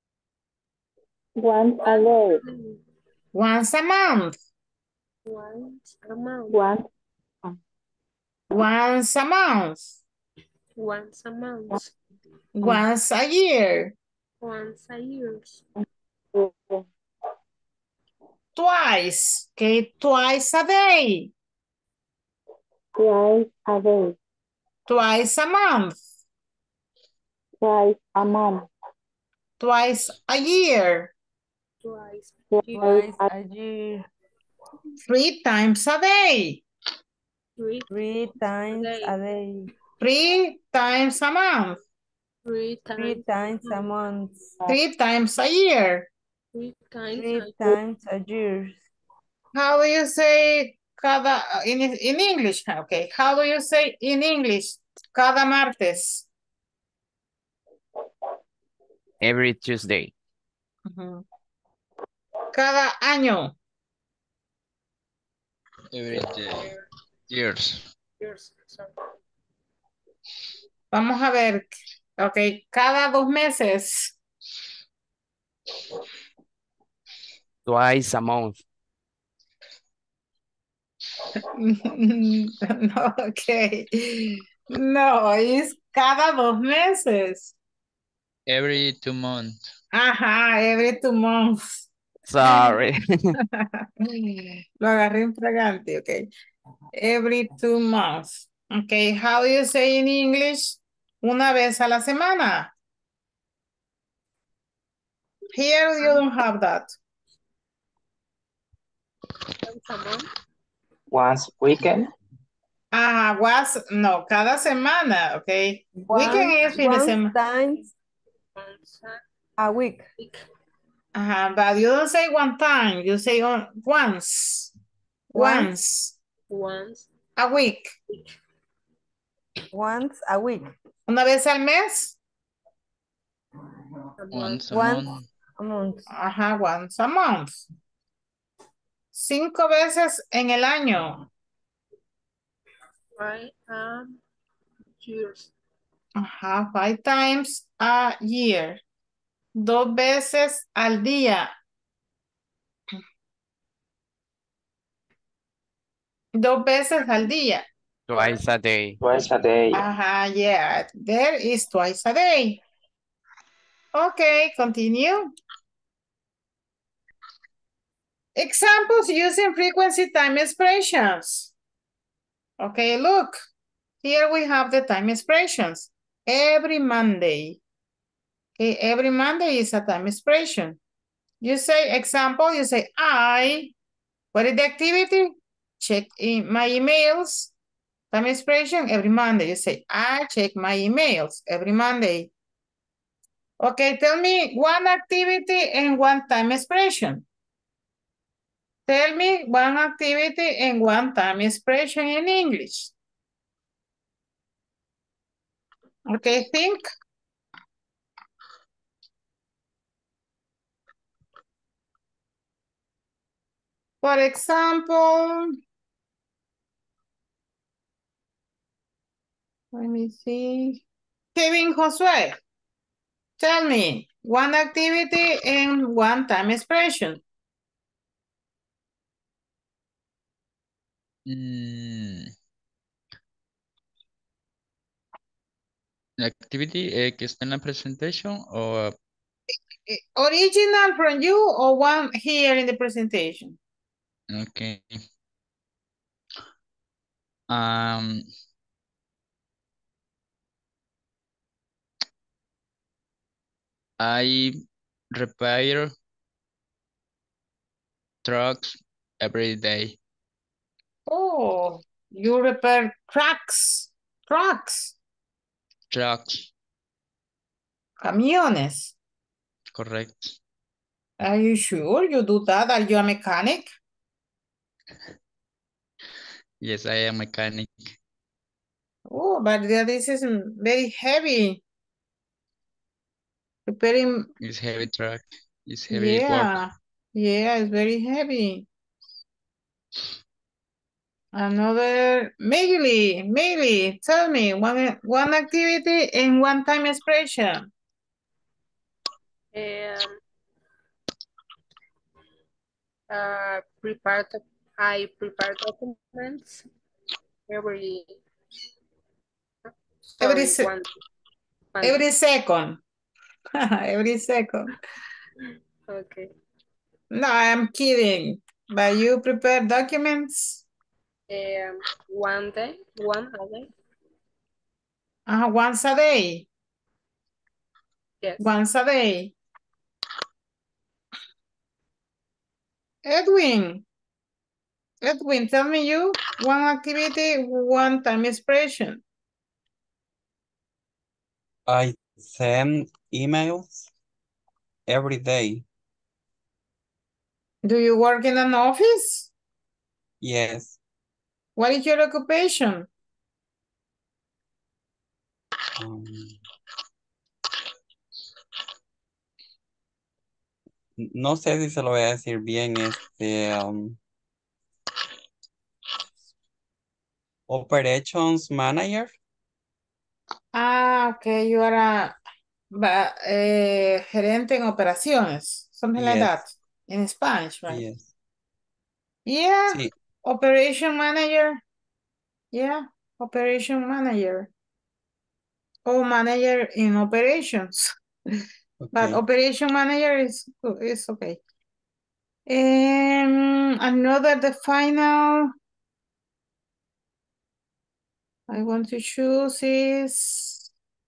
Once a day. Once a month. Once a month. Once a month. Once a month. Once a year. Once a year. Twice. Okay, twice a day. Twice a day. Twice a month. Twice a month. Twice a year. Twice. Twice a year. 3 times a day. Three times a day. 3 times a month. Three Three times a month. 3 times a year. Three times Three times a year. How do you say cada in English? Okay, how do you say in English? Cada martes. Every Tuesday. Cada año. Every day. Years. years. Sorry. Vamos a ver. Ok, cada 2 meses. Twice a month. No, ok. No, es cada 2 meses. Every 2 months. Ajá, every 2 months. Sorry. Lo agarré en fragante, ok. Every 2 months. Ok, how do you say in English? Una vez a la semana. Here you don't have that. Once a month. Once weekend. No, cada semana, ok. Weekend es fin de semana. Times a week. But you don't say one time, you say once. Once. Once. A week. Once a week. Una vez al mes. Once a Once month. a month. Once a month. 5 veces en el año. 5 years. 5 times a year. 2 veces al día. 2 veces al día. Twice a day. Twice a day. Yeah. There is twice a day. Okay, continue. Examples using frequency time expressions. Okay, look. Here we have the time expressions. Every Monday. Okay, every Monday is a time expression. You say, example, you say, what is the activity? Check in my emails. Time expression every Monday. You say, I check my emails every Monday. Okay, tell me one activity and one time expression. Tell me one activity and one time expression in English. Okay, think. For example, let me see. Kevin Josue, tell me one activity and one time expression. La activity que está en la presentation o Original from you or one here in the presentation? okay. Um, I repair trucks every day. Oh, you repair trucks. Trucks. Trucks, Camiones. correct. Are you sure you do that? Are you a mechanic? Yes, I am mechanic. Oh, but this is very heavy. Repairing, It's heavy truck. It's heavy work. yeah, it's very heavy. Another, Maybe, tell me one activity and one time expression. I prepare documents every Every sorry, one every second. Every second. okay. No, I'm kidding. But you prepare documents? One a day. Once a day. Yes. Once a day. Edwin, tell me you one activity, one time expression. I send emails every day. Do you work in an office? Yes. What is your occupation? No sé si se lo voy a decir bien, Operations Manager. Okay, you are a gerente en operaciones, something like that, Yes. in Spanish, right? Yes. Yeah, Sí. operation manager. Yeah, operation manager. Or manager in operations. But Okay. operation manager is okay. Another, the final I want to choose is,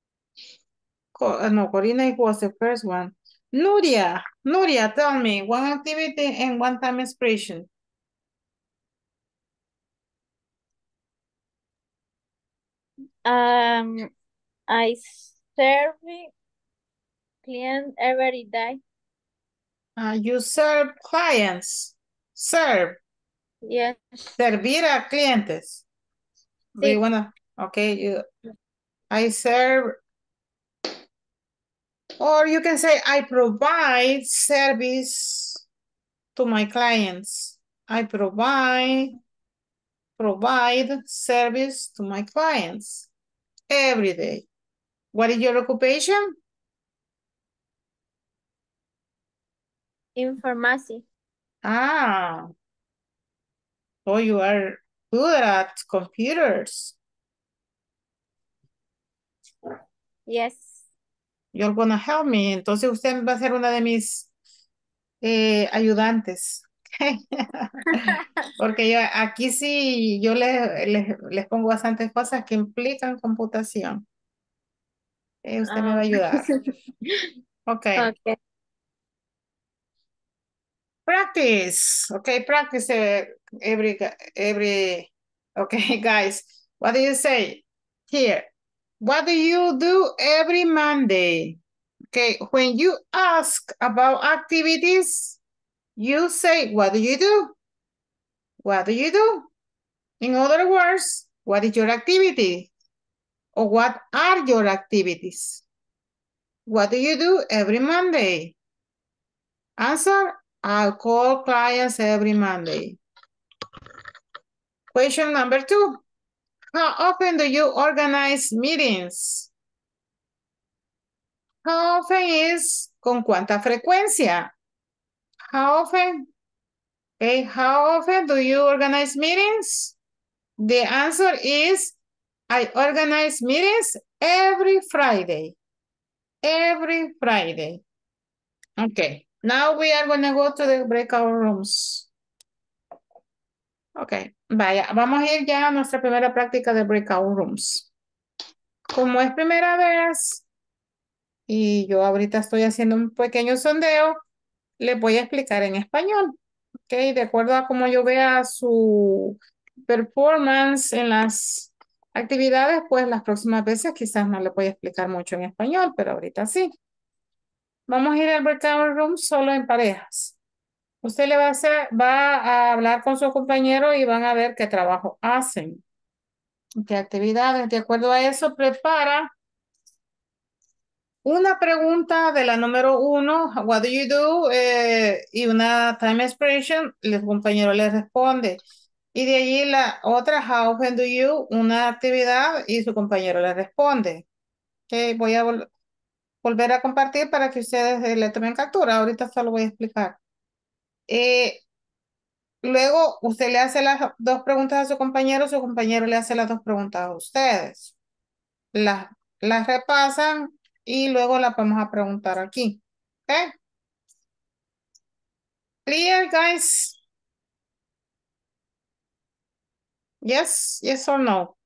no, Corina was the first one. Nuria, tell me, one activity and one time expression. I serve client every day. You serve clients. Serve. Yes. Servir a clientes. Do you Sí. wanna? Okay, I serve, or you can say I provide service to my clients. I provide service to my clients every day. What is your occupation? In pharmacy. Oh, you are good at computers. Yes. You're gonna help me. Entonces usted va a ser una de mis ayudantes. Porque yo aquí sí, yo les pongo bastantes cosas que implican computación. Usted me va a ayudar. Okay. Okay. Practice. Okay, practice every. Okay, guys. What do you say here? What do you do every Monday? Okay, when you ask about activities, you say, what do you do? What do you do? In other words, what is your activity? Or what are your activities? What do you do every Monday? Answer, I'll call clients every Monday. Question number 2. How often do you organize meetings? How often is con cuánta frecuencia? How often? Okay, how often do you organize meetings? The answer is I organize meetings every Friday. Every Friday. Okay, now we are going to go to the breakout rooms. Ok, vaya, vamos a ir ya a nuestra primera práctica de breakout rooms. Como es primera vez y yo ahorita estoy haciendo un pequeño sondeo, les voy a explicar en español. Ok, de acuerdo a cómo yo vea su performance en las actividades, pues las próximas veces quizás no le voy a explicar mucho en español, pero ahorita sí. Vamos a ir al breakout room solo en parejas. Usted le va a hablar con su compañero y van a ver qué trabajo hacen, qué actividades. De acuerdo a eso, prepara una pregunta de la número 1, what do you do? Y una time expression, el compañero le responde. Y de allí la otra, how often do you? Una actividad y su compañero le responde. Ok, voy a volver a compartir para que ustedes le tomen captura. Ahorita solo voy a explicar. Luego usted le hace las 2 preguntas a su compañero le hace las 2 preguntas a ustedes. Las, las repasan y luego las vamos a preguntar aquí. ¿Ok? Clear, guys? Yes, yes or no?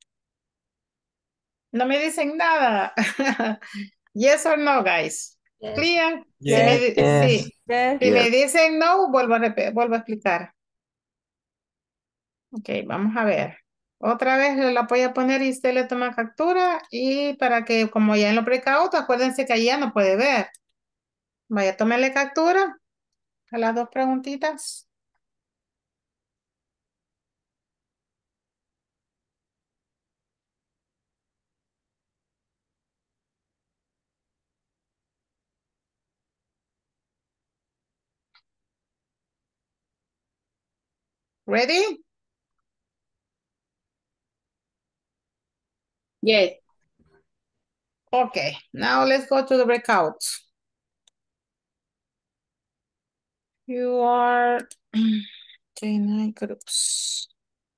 No me dicen nada. Yes or no, guys? Clear? Yes. Sí. Si me dicen no, vuelvo a explicar. Ok, vamos a ver. Otra vez la voy a poner y usted le toma captura y para que como ya en lo breakout, acuérdense que ahí ya no puede ver. Vaya, tómenle captura a las 2 preguntitas. Ready? Yes. Okay, now let's go to the breakout. You are J9 groups.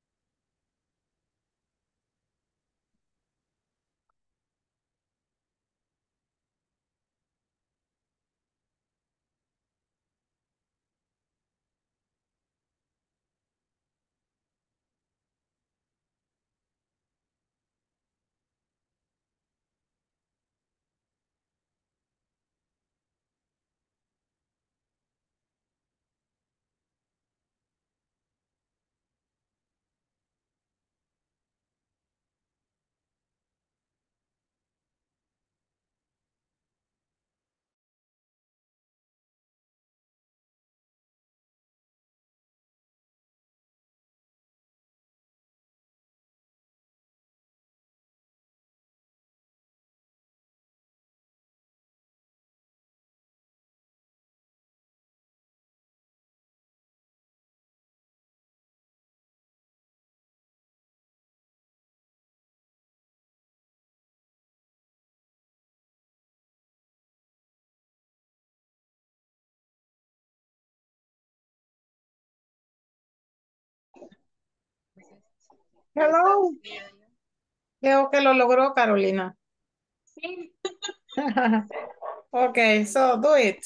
Hello. Creo que lo logró Carolina. Sí. Okay, so do it.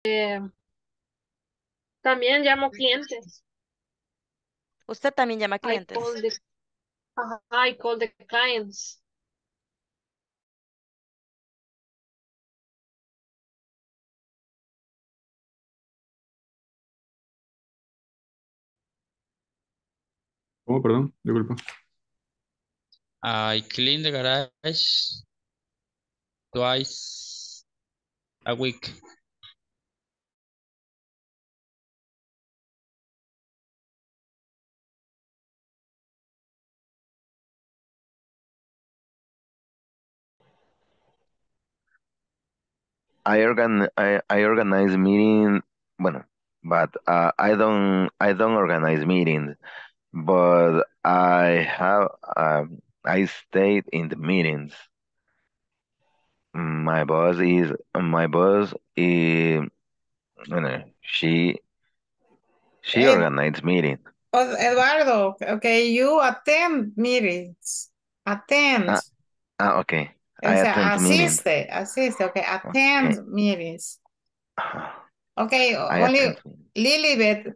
También llamo clientes. Usted también llama I clientes. call the, I call the clients. ¿Cómo? Perdón, disculpa. I clean the garage twice a week. I organize meeting, bueno, but I don't organize meetings, but I stayed in the meetings. My boss is bueno, she Ed- organizes meetings. Eduardo, okay, you attend meetings. Attend. Okay. O I sea, attend meetings. asiste, okay, Okay. attend meetings. Uh, Okay, I only attend meetings. Lilibet,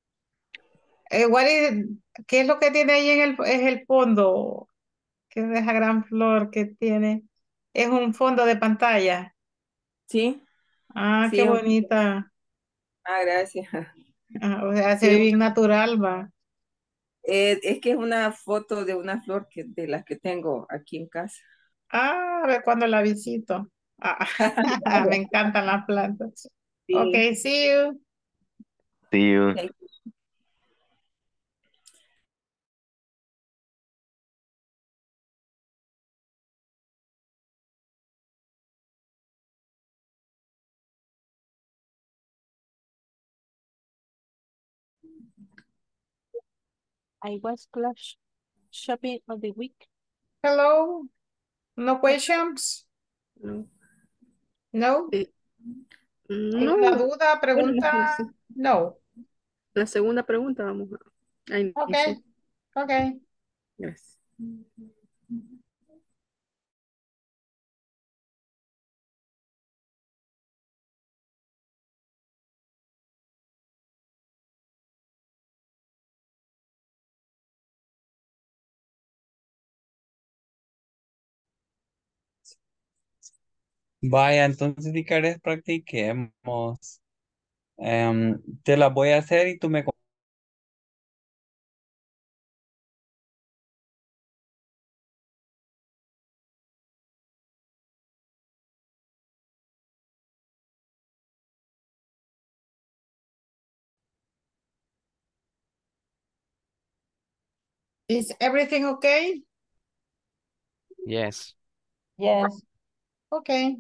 ¿qué es lo que tiene ahí es el fondo? ¿Qué es esa gran flor que tiene? Es un fondo de pantalla. Sí, Ah, qué sí. bonita. Gracias. Ah, o sea, se Sí, ve bien natural, va. es que es una foto de una flor de las que tengo aquí en casa. Ah, a ver cuando la visito. Ah, me encantan las plantas. Ok, Sí. see you. See you. Thank I was class shopping of the week. Hello. No questions? No. No. ¿Alguna No. duda, Bueno, pregunta? No. la segunda pregunta vamos a Ok, iniciar. ok. Gracias. Vaya, entonces si querés practiquemos. Te las voy a hacer y tú me... Is everything okay? Yes. Yes. Okay.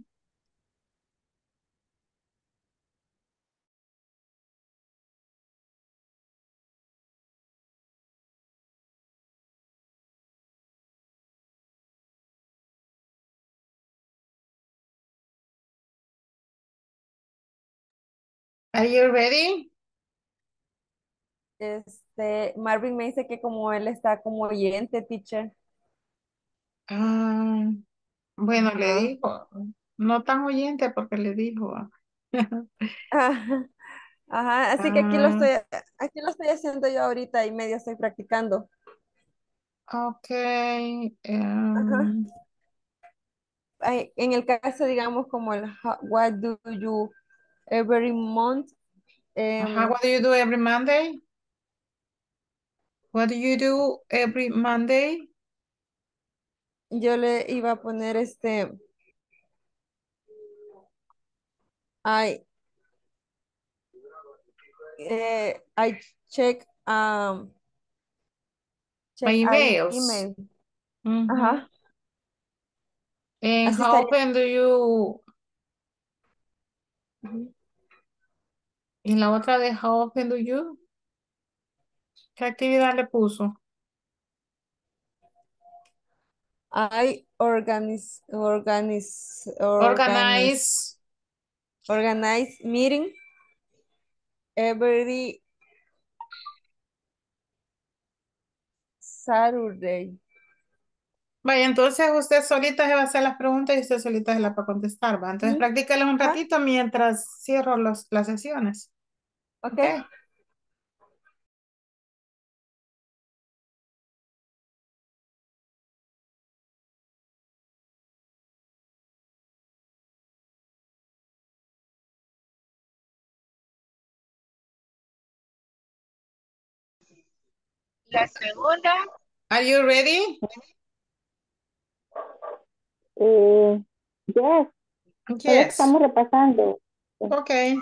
Are you ready? Marvin me dice que como él está como oyente, teacher. Ah, bueno, le Ajá. dijo. No tan oyente porque le dijo. Ajá, ajá, así que Ah, aquí lo estoy haciendo yo ahorita y medio estoy practicando. ok. Ajá. En el caso, digamos, como el what do you every month, What do you do every Monday? What do you do every Monday? yo le iba a poner I, I check, My check I emails. email. Mhm. Ajá, And así how estaría. often do you, Ujú. y la otra de how often do you, ¿qué actividad le puso? I Organize. organize meeting every Saturday. Vaya, entonces usted solita se va a hacer las preguntas y usted solita se las va a contestar, ¿va? Entonces practícale un Ajá. ratito mientras cierro las sesiones. Ok. ¿Ok? La segunda, Are you ready? Yes, solo Yes. estamos repasando. Okay.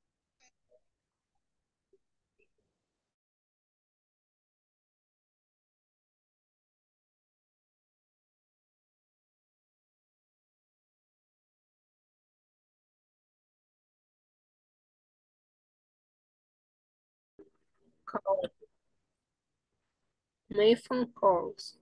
Call. Make phone calls.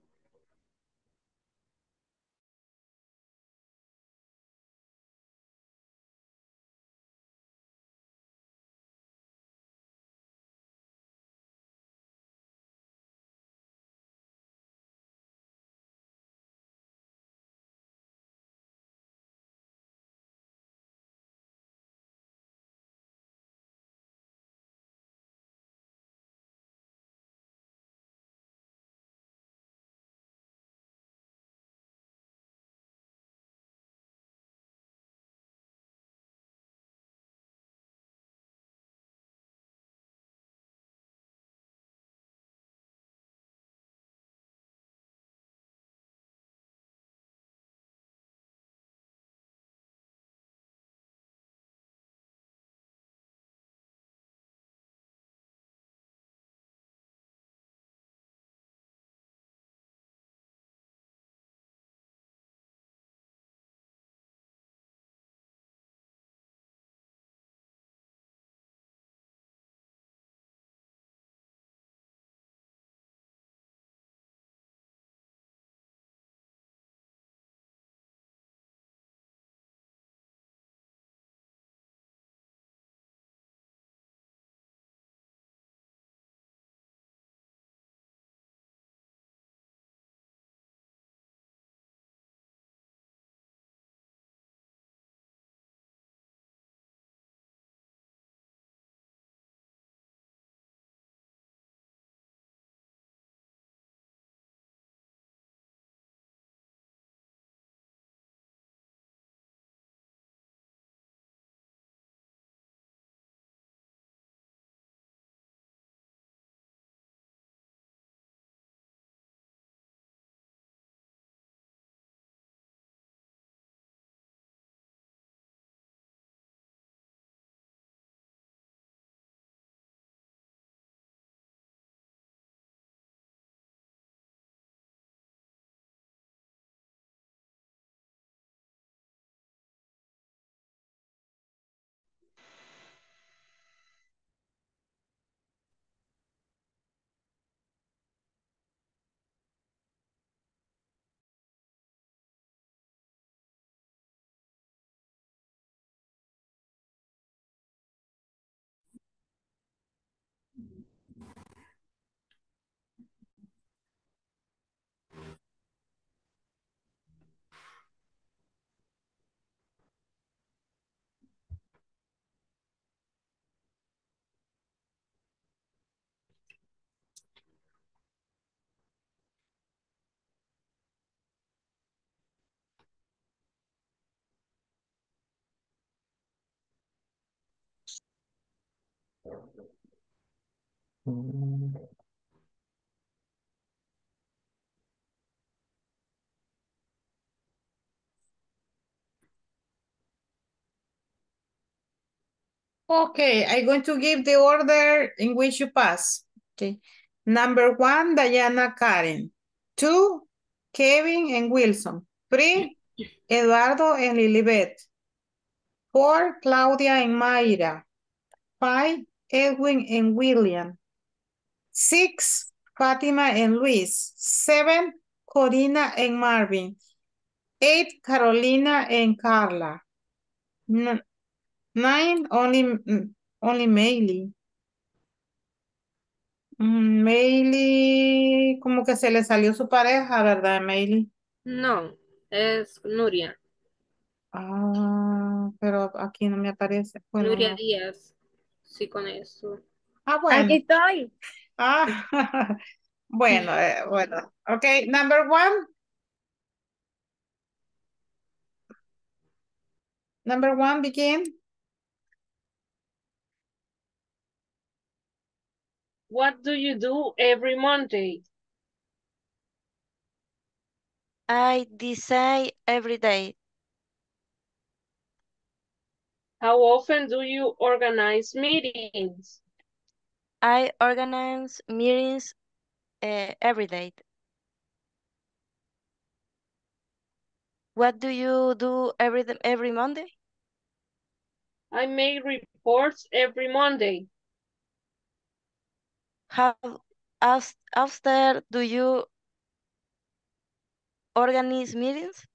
Okay, I'm going to give the order in which you pass. Okay. Number 1, Diana Karen. 2, Kevin and Wilson. 3, Eduardo and Lilibet. 4, Claudia and Mayra. 5, Edwin and William. 6, Fatima and Luis. 7, Corina and Marvin. 8, Carolina and Carla. 9, only Meili. Meili, como que se le salió su pareja, ¿verdad, Meili? No, es Nuria. Ah, pero aquí no me aparece. Bueno, Nuria no. Díaz. Sí, con eso. Ah, Aquí bueno. estoy. Ah, bueno, bueno. Ok, number one. Number one, begin. What do you do every Monday? I design every day. How often do you organize meetings? I organize meetings every day. What do you do every Monday? I make reports every Monday. How after do you organize meetings?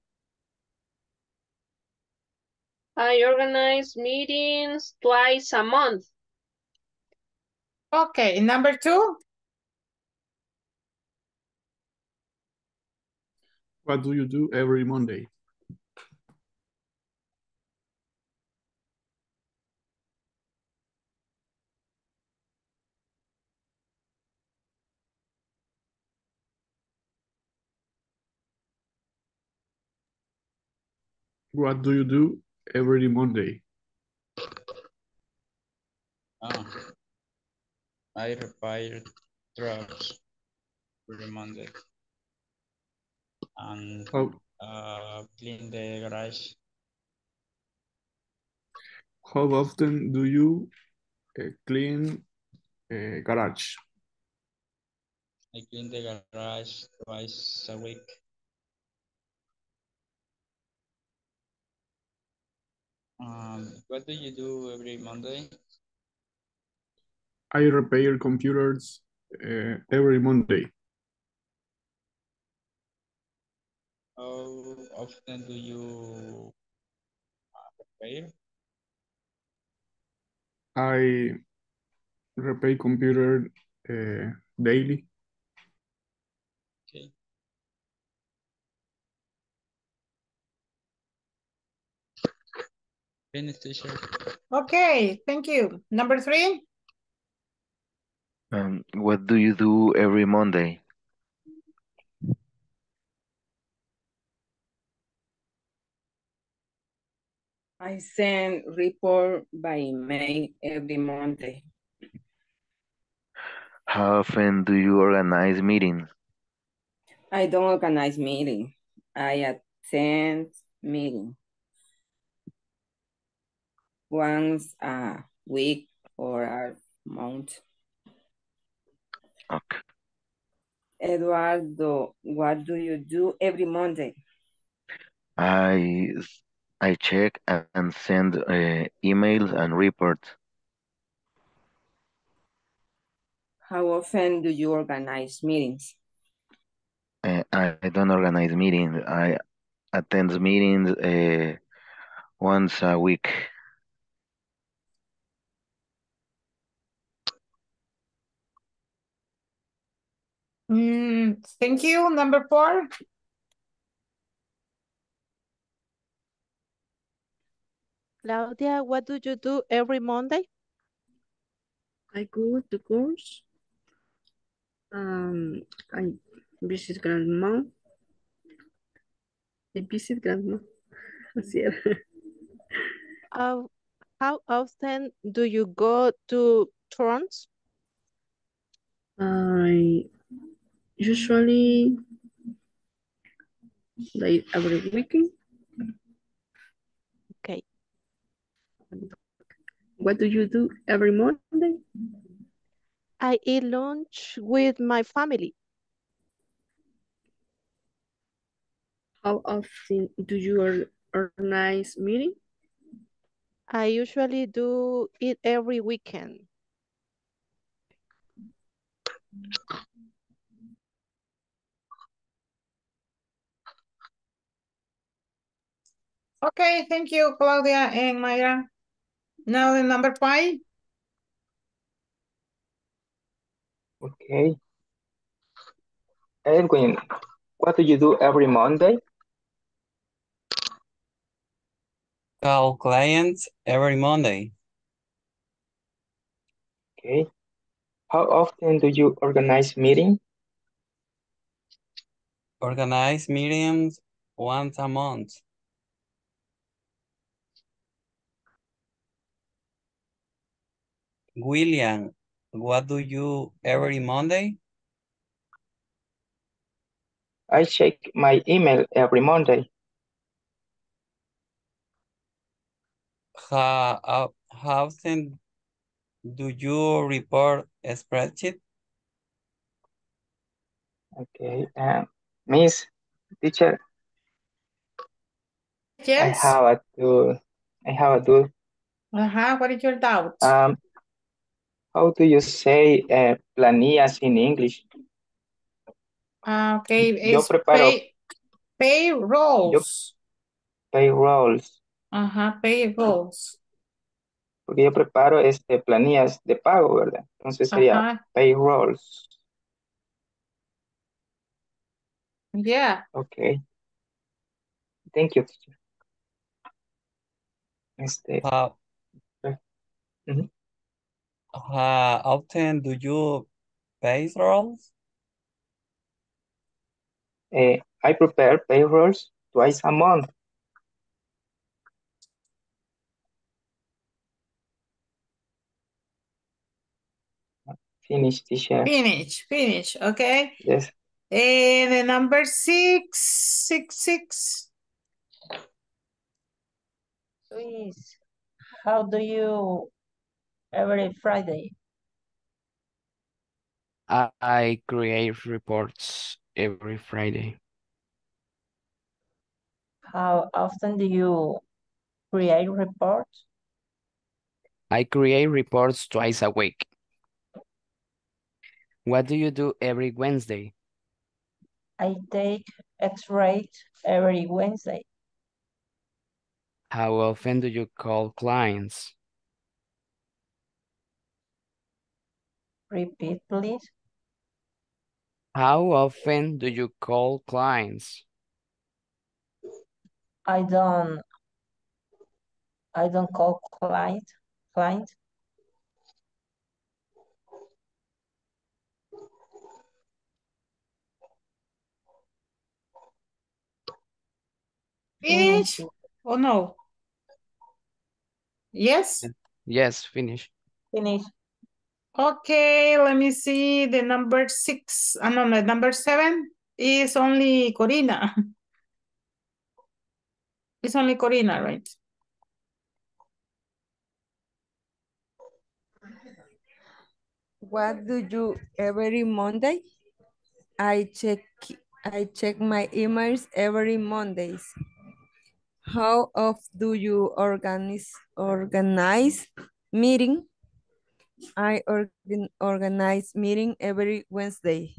I organize meetings twice a month. Okay, number two. What do you do every Monday? What do you do every Monday? Ah, I repair trucks every Monday and How, clean the garage. how often do you clean garage? I clean the garage twice a week. What do you do every Monday? I repair computers every Monday. How often do you repair? I repair computer daily. Okay. Finish, teacher. Okay, thank you. Number three. What do you do every Monday? I send report by email every Monday. How often do you organize meetings? I don't organize meeting. I attend meeting once a week or a month. Okay. Eduardo, what do you do every Monday? I I check and send emails and reports. How often do you organize meetings? I don't organize meetings. I attend meetings once a week. Thank you. Number four. Claudia, what do you do every Monday? I go to course. I visit grandma. I visit grandma. Así era. How, how often do you go to Trons? I usually like every weekend. Okay. What do you do every Monday? I eat lunch with my family. How often do you organize meeting? I usually do it every weekend. Okay, thank you, Claudia and Mayra. Now the number five. Okay. Edwin, What do you do every Monday? Call clients every Monday. Okay. How often do you organize meetings? Organize meetings once a month. William, what do you every Monday? I check my email every Monday. How often do you report a spreadsheet? Okay. Miss teacher, I Yes. have a do. What is your doubt? How do you say planillas in English? Okay, Yo es preparo payrolls. payrolls, Payrolls. porque yo preparo planillas de pago, ¿verdad? Entonces sería payrolls. Yeah. Okay. Thank you, teacher. How often do you payrolls? I prepare payrolls twice a month. Finish, teacher. Finish. Okay. Yes. And the number 666. Luis, how do you every Friday? I create reports every Friday. How often do you create reports? I create reports twice a week. What do you do every Wednesday? I take X-rays every Wednesday. How often do you call clients? Repeat, please. How often do you call clients? I don't call client. Finish or no? Yes? Yes, finish. Finish. Okay, let me see. The number 6. No, the number 7 is only Corina. It's only Corina, right? What do you every Monday? I check my emails every Mondays. How often do you organize meeting? I organize meeting every Wednesday.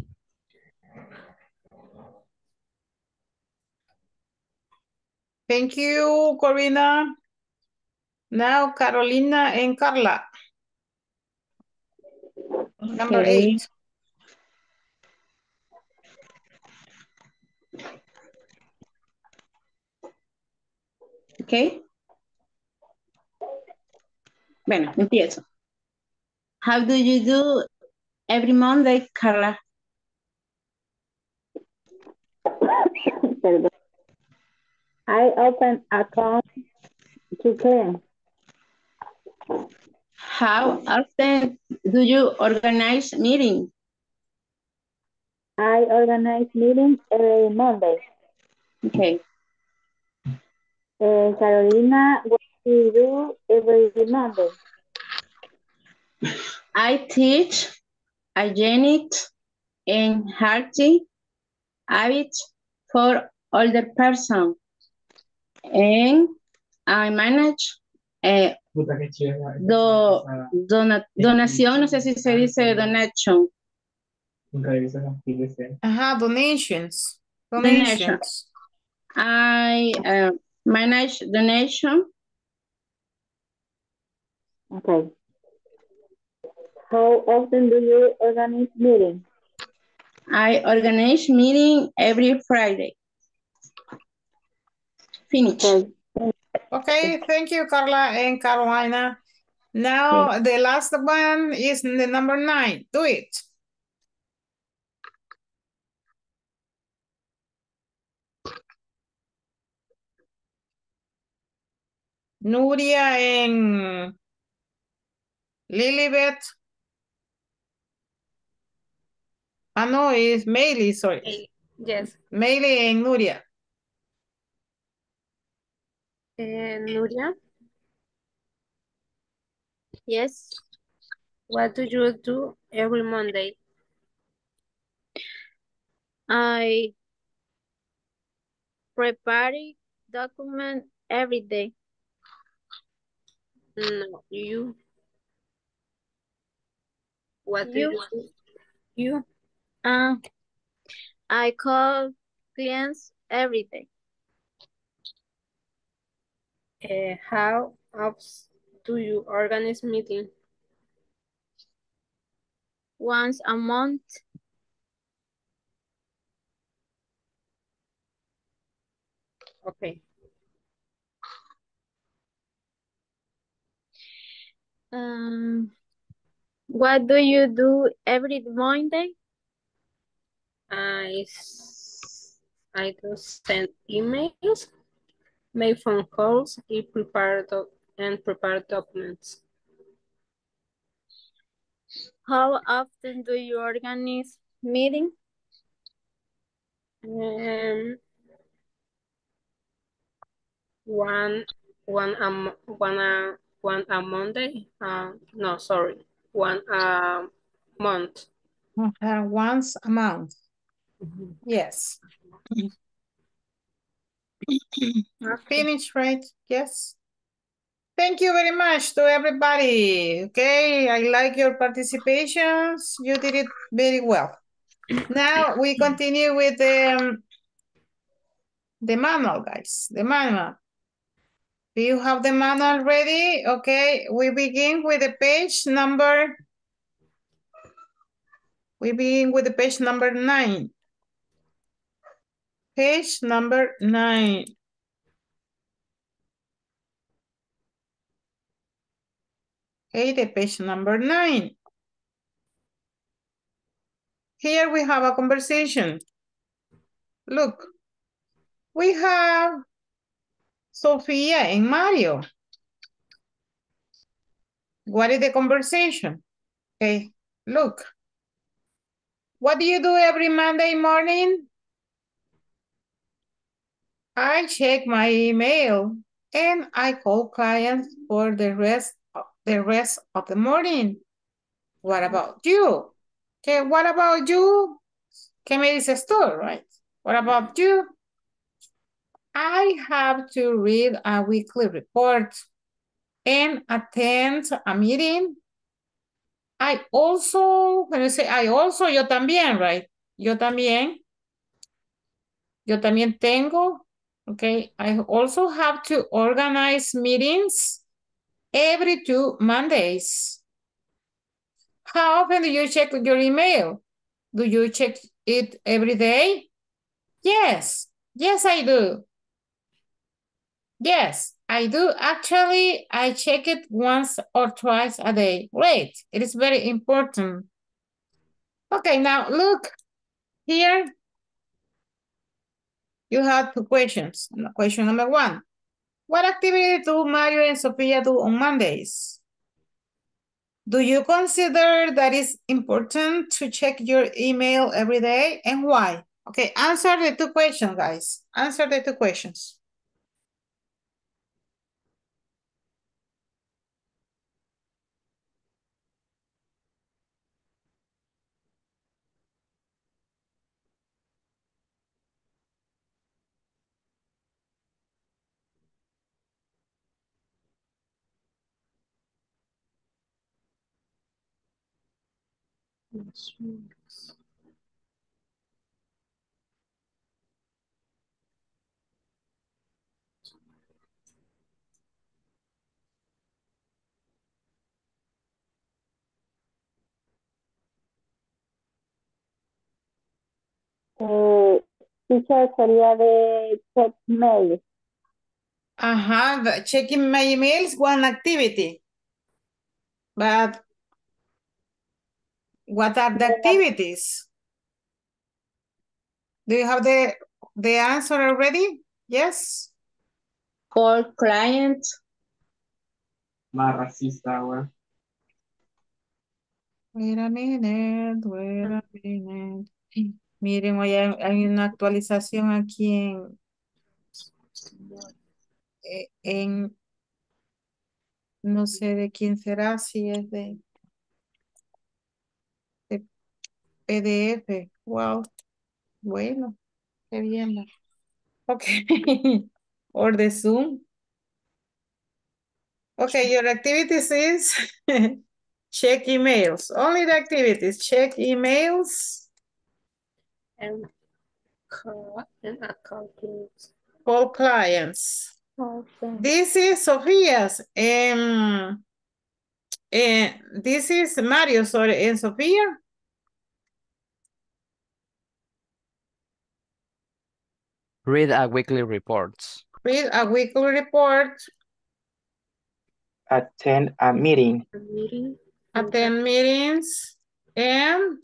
Thank you, Corina. Now, Carolina and Carla. Number 8. Okay. Bueno, empiezo. How do you do every Monday, Carla? Perdón. I open account to clean. How often do you organize meetings? I organize meetings every Monday. Okay. Carolina, what do you do every Monday? I teach hygienic and healthy habits for older person, and I manage donación, no sé si se dice donation. Donations. Donation. I manage donation. Okay. How often do you organize meetings? I organize meeting every Friday. Finish. Okay, thank you, Carla and Carolina. Now, the last one is the number 9. Do it. Nuria and Lilibet. Ah, no, it's Meili, sorry. Yes. Meili and Nuria. Nuria, Yes. what do you do every Monday? I prepare document every day. No, you. What do You? you do? You. I call clients every day. How often do you organize meeting? Once a month. Okay. What do you do every Monday? I do send emails, make phone calls, and prepare documents. How often do you organize meeting? One a Monday. No, sorry, one a month. Once a month. Yes. Finish, right? Yes. Thank you very much to everybody. Okay, I like your participations. You did it very well. Now we continue with the manual, guys. The manual. Do you have the manual ready? Okay, we begin with the page number. We begin with the page number 9. Page number 9. Okay, the page number 9. Here we have a conversation. Look, we have Sofia and Mario. What is the conversation? Okay, look. What do you do every Monday morning? I check my email and I call clients for the rest of the morning. What about you? Okay, what about you? ¿Qué me dices tú, right? What about you? I have to read a weekly report and attend a meeting. I also, when you say I also, yo también, right? Yo también tengo, okay? I also have to organize meetings every 2 Mondays. How often do you check your email? Do you check it every day? Yes, I do. Yes, I do. Actually, I check it once or twice a day. Great, it is very important. Okay, now look here. You have 2 questions. Question number 1. What activity do Mario and Sophia do on Mondays? Do you consider that it's important to check your email every day and why? Okay, answer the 2 questions, guys. Answer the 2 questions. Teacher sería de check mail. Checking my emails, one activity. But what are the activities? Do you have the answer already? Yes. Call client. Más racista ahora. Wait a minute, wait a minute. Miren, hoy hay una actualización aquí en no sé de quién será, si es de PDF. Wow, bueno, qué bien. ¿No? Ok, or the Zoom. Okay, your activities is check emails. Only the activities, check emails. And account please. Call clients. Okay. This is Sophia's. This is Mario, sorry, and Sophia. Read a weekly reports. Read a weekly report. Attend a meeting. Attend meetings. And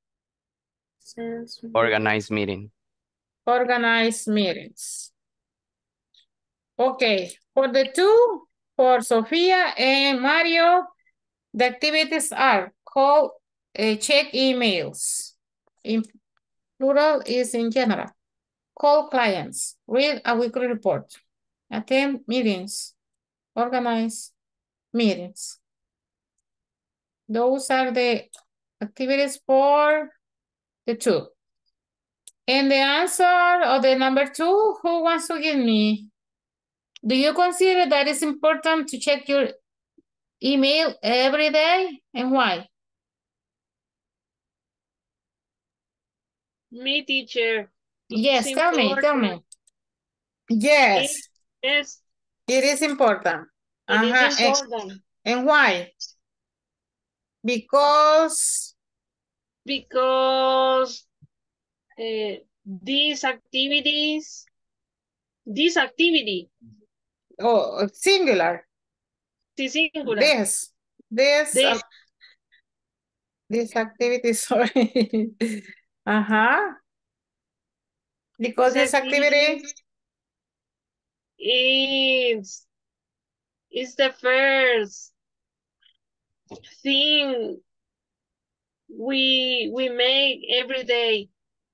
Organize meeting. organize meetings. Okay, for the two, for Sophia and Mario, the activities are call, check emails. In plural is in general. Call clients, read a weekly report, attend meetings, organize meetings. Those are the activities for the two. And the answer of the number two, who wants to give me? Do you consider that it's important to check your email every day and why? Me, teacher. Yes, tell me. Yes. Yes. It is important. It is important. And why? Because These activity. Oh, singular. Sí, singular. This activity, sorry. Because this activity is the first thing we make every day.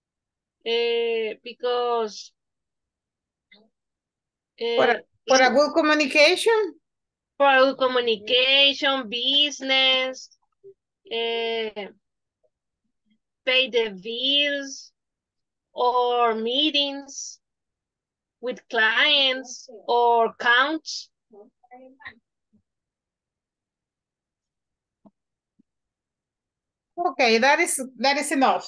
Because for a good communication. For a good communication, business, pay the bills, or meetings with clients or counts. Okay, that is enough.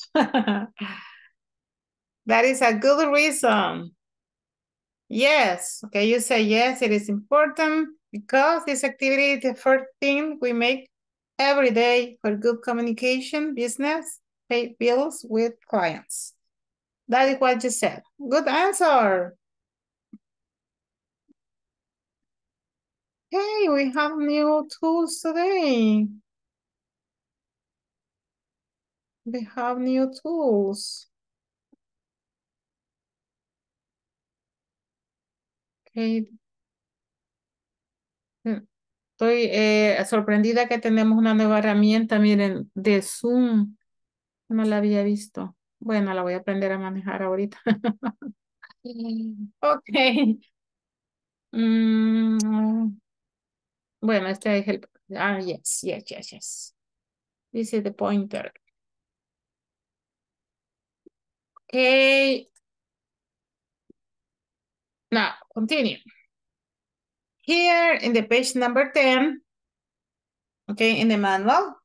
That is a good reason. Yes, okay, you say yes, it is important because this activity is the first thing we make every day for good communication, business, pay bills with clients. That is what you said. Good answer. Hey, we have new tools today. We have new tools. Okay. Estoy sorprendida que tenemos una nueva herramienta, miren, de Zoom. No la había visto. Bueno, la voy a aprender a manejar ahorita. Ok. Bueno, este es el... yes. This is the pointer. Okay. Now, continue. Here in the page number 10, okay, in the manual,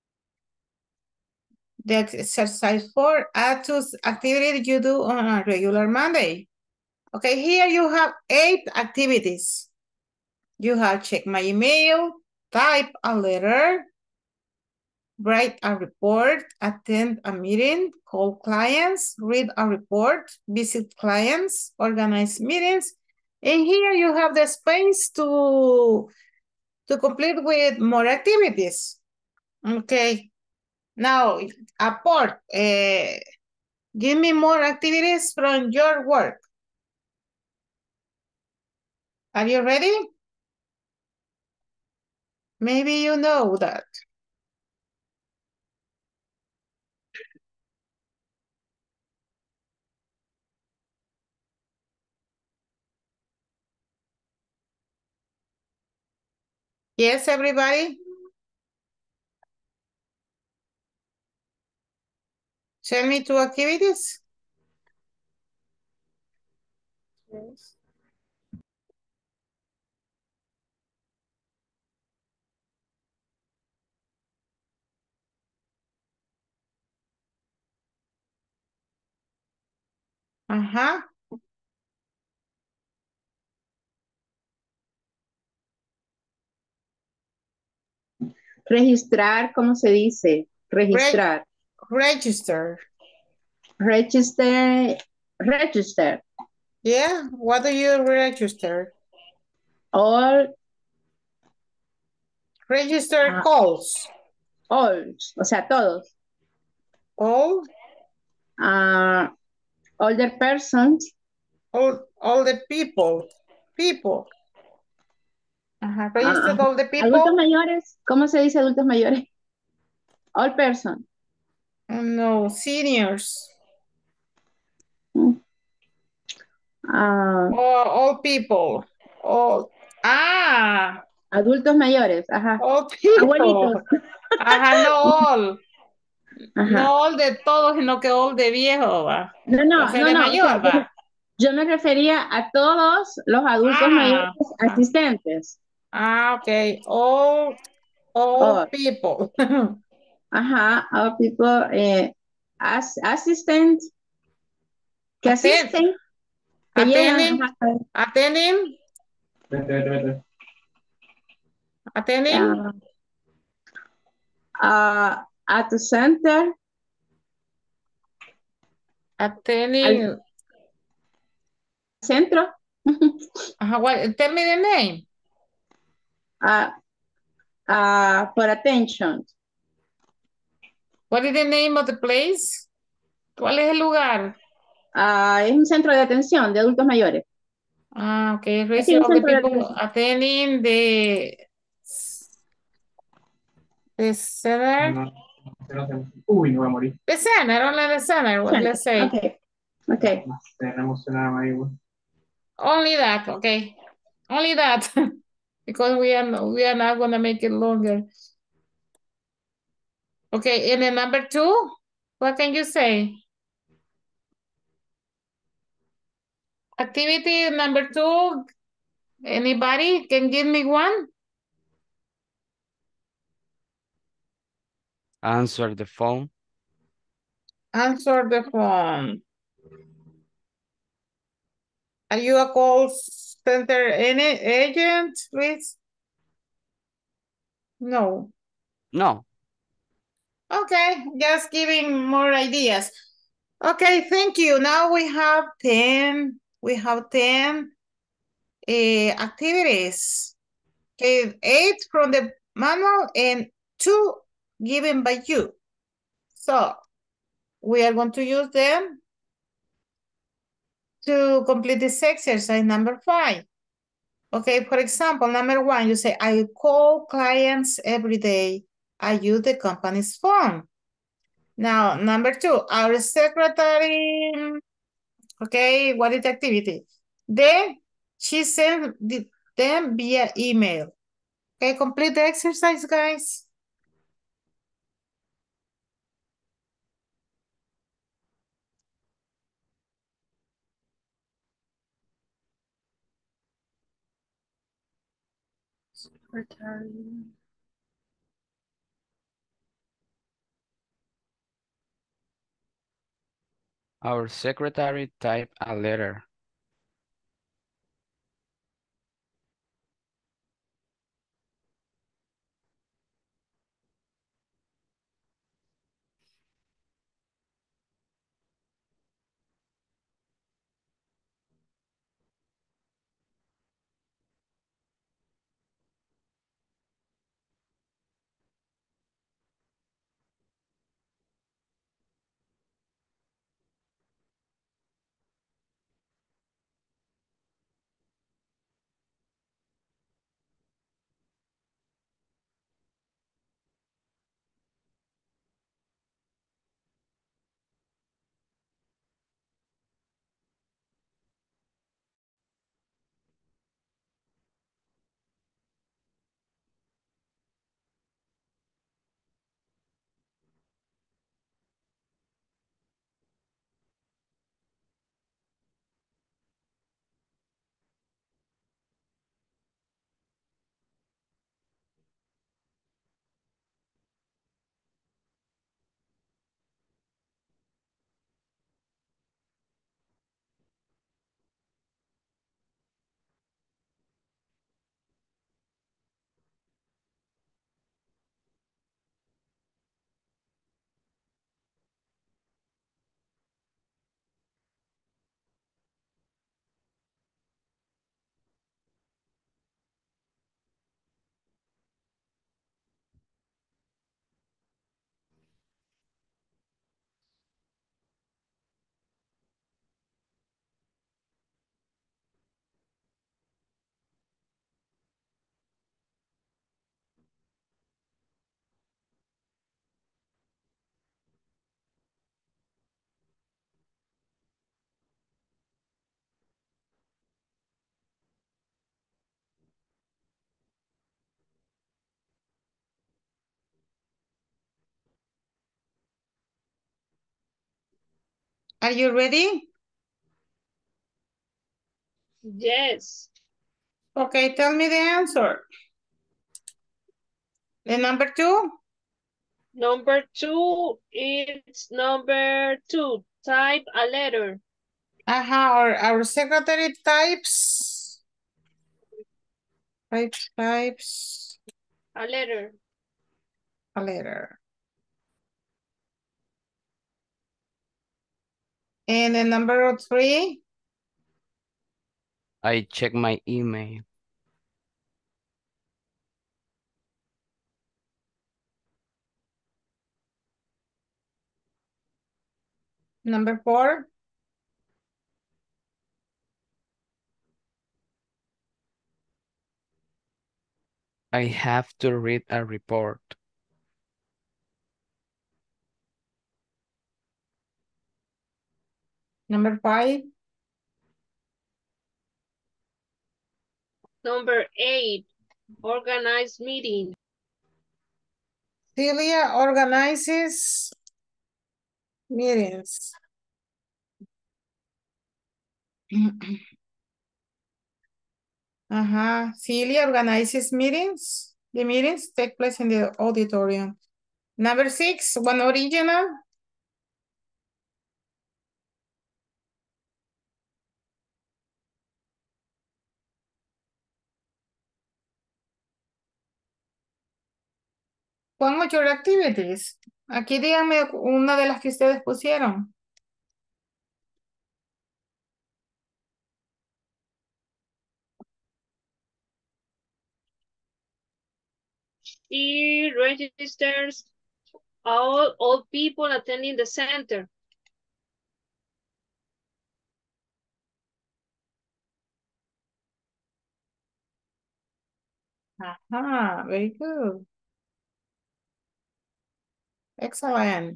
the exercise 4, add to activities you do on a regular Monday. Okay, here you have 8 activities. You have check my email, type a letter, write a report, attend a meeting, call clients, read a report, visit clients, organize meetings. And here you have the space to complete with more activities. Okay. Now, apport, give me more activities from your work. Are you ready? Maybe you know that. Yes, everybody? Send me two activities. Yes. Ajá. Registrar, ¿cómo se dice? Registrar. Register. Register. Register. Yeah, what do you register? All. Register calls. All, o sea, todos. All. Older persons. All the people. People. Ajá, register all the people. Adultos mayores, ¿cómo se dice adultos mayores? All person. No, seniors. All people. Adultos mayores, ajá. All people. Abuelitos. Ajá, no all. Ajá. No all de todos, sino que all de viejo, va. No, O sea, de o mayor, sea, va. yo me refería a todos los adultos mayores asistentes. Ok. All people. Ajá, all people, assistant, que asisten, que llegan. Attending. Attending. At the center. Attending. Centro. Tell me the name. For attention. What is the name of the place? ¿Cuál es el lugar? Es un centro de atención de adultos mayores. Ok. Es un All the centro de people atención. attending the center. Uy, no voy a morir. The center, only the center, let's say. Okay. Only that, okay. Only that. Because we are not gonna make it longer. Okay, and then number 2, what can you say? Activity number 2, anybody can give me one? Answer the phone. Answer the phone. Are you a call center agent, please? No. No. Okay, just giving more ideas. Okay, thank you. Now we have 10 activities. Okay, 8 from the manual and 2 given by you. So we are going to use them to complete this exercise number 5. Okay, for example, number 1, you say, I call clients every day. I use the company's phone. Now, number 2, our secretary, okay, what is the activity? Then she sent them via email. Okay, complete the exercise, guys. Secretary. Our secretary typed a letter. Are you ready? Yes. Okay, tell me the answer. The number 2? Number 2, it's number 2. Type a letter. Our secretary types A letter. a letter. And the number 3? I check my email. Number 4? I have to read a report. Number 5? Number 8, organize meeting. Celia organizes meetings. Celia organizes meetings. The meetings take place in the auditorium. Number 6, one original. One of your activities. Aquí díganme una de las que ustedes pusieron. She registers all people attending the center. Very good. Excellent.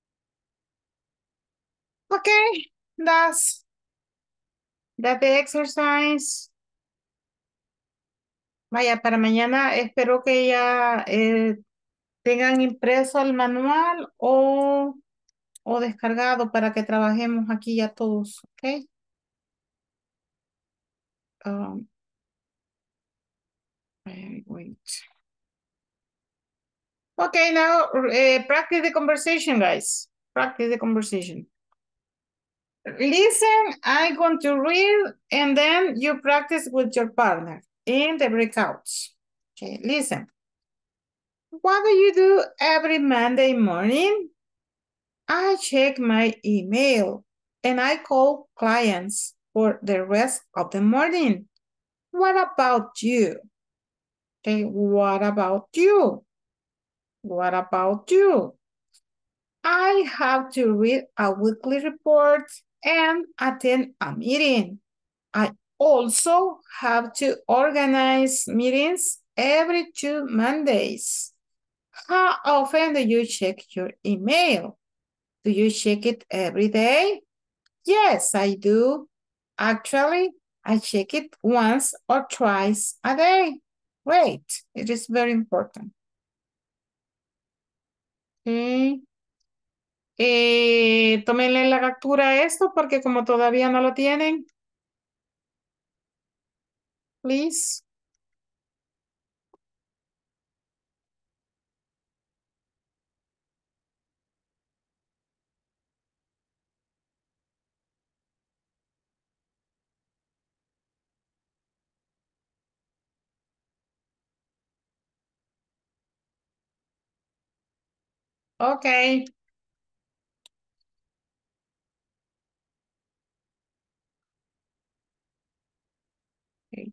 Okay, that's the exercise. Vaya, para mañana espero que ya tengan impreso el manual o descargado para que trabajemos aquí ya todos, ¿ok? Um, wait. Okay, now practice the conversation, guys. Practice the conversation. Listen, I'm going to read and then you practice with your partner in the breakouts. Okay, listen. What do you do every Monday morning? I check my email and I call clients for the rest of the morning. What about you? Okay, what about you? What about you? I have to read a weekly report and attend a meeting. I also have to organize meetings every 2 Mondays. How often do you check your email? Do you check it every day? Yes, I do. Actually, I check it once or twice a day. Great, it is very important. Okay. Tómenle la captura a esto porque como todavía no lo tienen, please. Okay. Okay.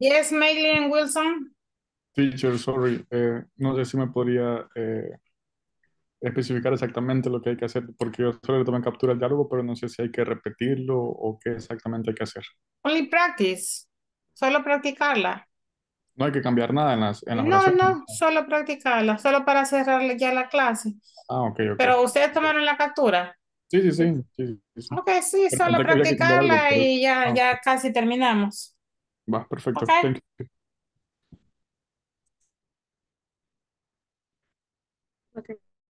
Yes, Maylin and Wilson. Teacher, sorry, no sé si me podría especificar exactamente lo que hay que hacer, porque yo solo le tomé captura al diálogo, pero no sé si hay que repetirlo o qué exactamente hay que hacer. Only practice. Solo practicarla. No hay que cambiar nada en las No, oraciones. no, solo practicarla, solo para cerrarle ya la clase. Ah, ok, ok. Pero ustedes tomaron la captura. Sí, sí, sí, sí, sí, sí. Ok, sí, Pero solo pensé que había que cambiar algo, practicarla pero... y ya, Ah, ya casi terminamos. va, perfecto. Ok. Thank you. Okay.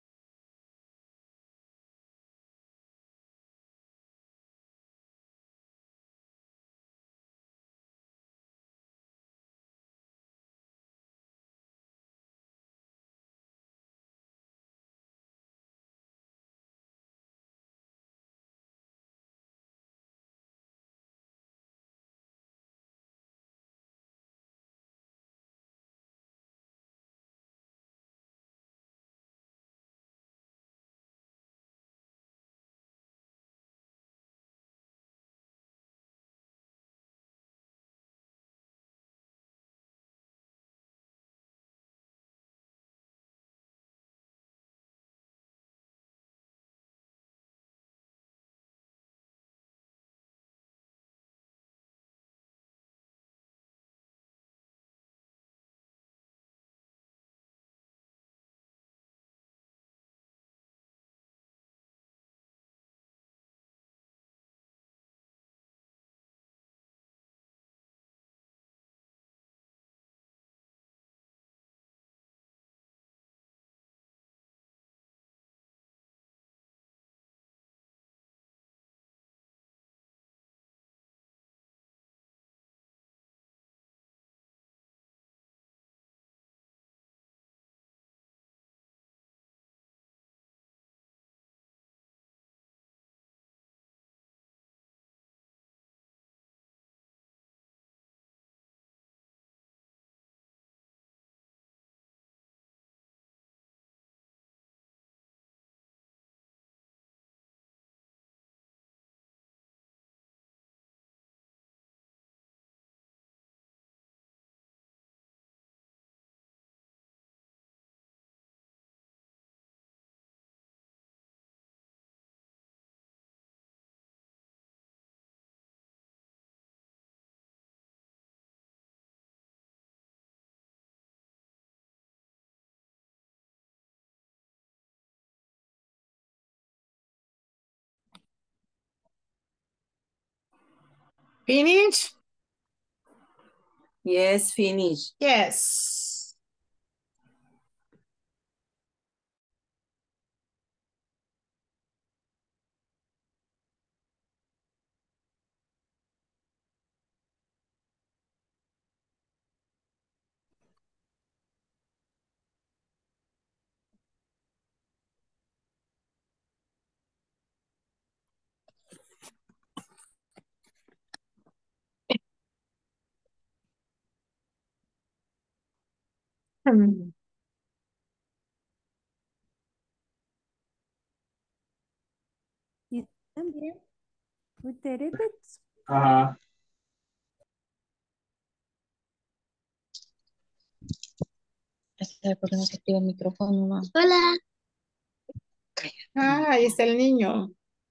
Finish? Yes, finish. Yes. Hmm. ¿Y también? ¿We did it? Ajá. ¿Por qué no se activa el micrófono, ma? Hola. Ah, ahí está el niño.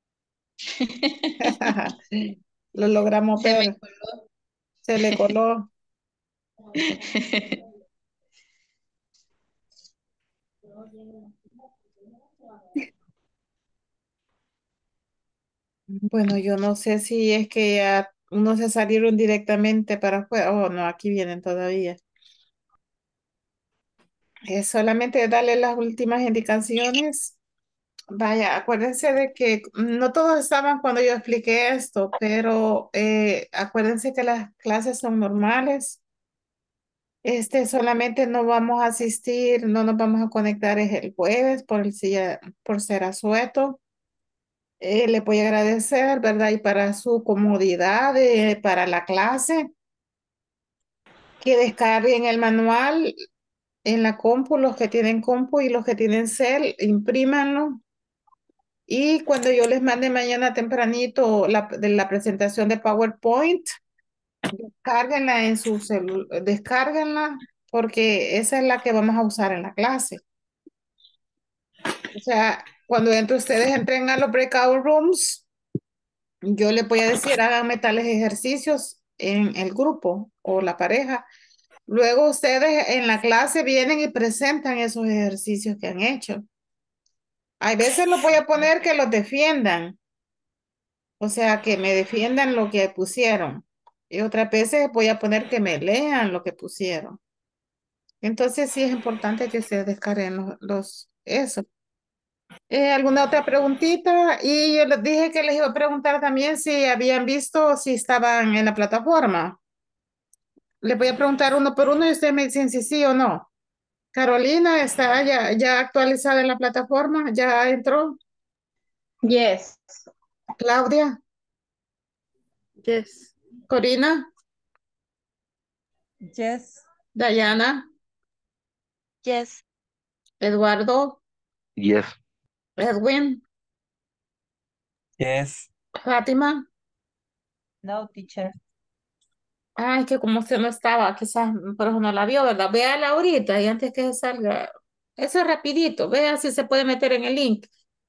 Lo logramos ver. Se le coló. Bueno, yo no sé si es que ya unos se salieron directamente para afuera. Oh, no, aquí vienen todavía. Es solamente darle las últimas indicaciones. Vaya, acuérdense de que no todos estaban cuando yo expliqué esto, pero acuérdense que las clases son normales. Solamente no vamos a asistir, no nos vamos a conectar es el jueves por ser asueto. Le voy a agradecer, ¿verdad? Y para su comodidad, para la clase, que descarguen el manual en la compu, los que tienen compu y los que tienen cel, imprímanlo. Y cuando yo les mande mañana tempranito de la presentación de PowerPoint, Descárguenla en su celular, descárguenla porque esa es la que vamos a usar en la clase. O sea, cuando ustedes entren a los breakout rooms, yo les voy a decir, háganme tales ejercicios en el grupo o la pareja. Luego ustedes en la clase vienen y presentan esos ejercicios que han hecho. Hay veces los voy a poner que los defiendan, o sea, que me defiendan lo que pusieron. Y otras veces voy a poner que me lean lo que pusieron. Entonces sí es importante que se descarguen eso. ¿Alguna otra preguntita? Y yo les dije que les iba a preguntar también si habían visto, si estaban en la plataforma. Les voy a preguntar uno por uno y ustedes me dicen si sí o no. Carolina, ¿está ya actualizada en la plataforma? ¿Ya entró? Yes. Claudia, Yes. Corina, Yes. Dayana, Yes. Eduardo, Yes. Edwin, Yes. Fátima. No, teacher. Ay, que como usted no estaba, quizás por eso no la vio, ¿verdad? Véala ahorita y antes que salga. Eso es rapidito, vea si se puede meter en el link.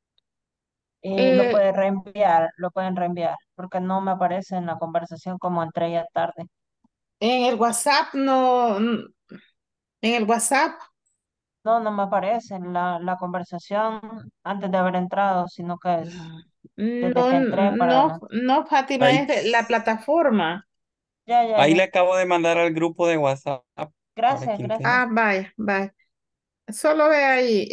Eh, Lo pueden reenviar, porque no me aparece en la conversación como entré ya tarde. en el WhatsApp no, en el WhatsApp, No, no me aparece en la conversación antes de haber entrado, sino que es desde no, que entré para adelante. no, Fátima, Ahí, es de la plataforma. Ya, ya, ahí ya. le acabo de mandar al grupo de WhatsApp para Gracias, que gracias. entienda. Ah, bye, bye. Solo ve ahí,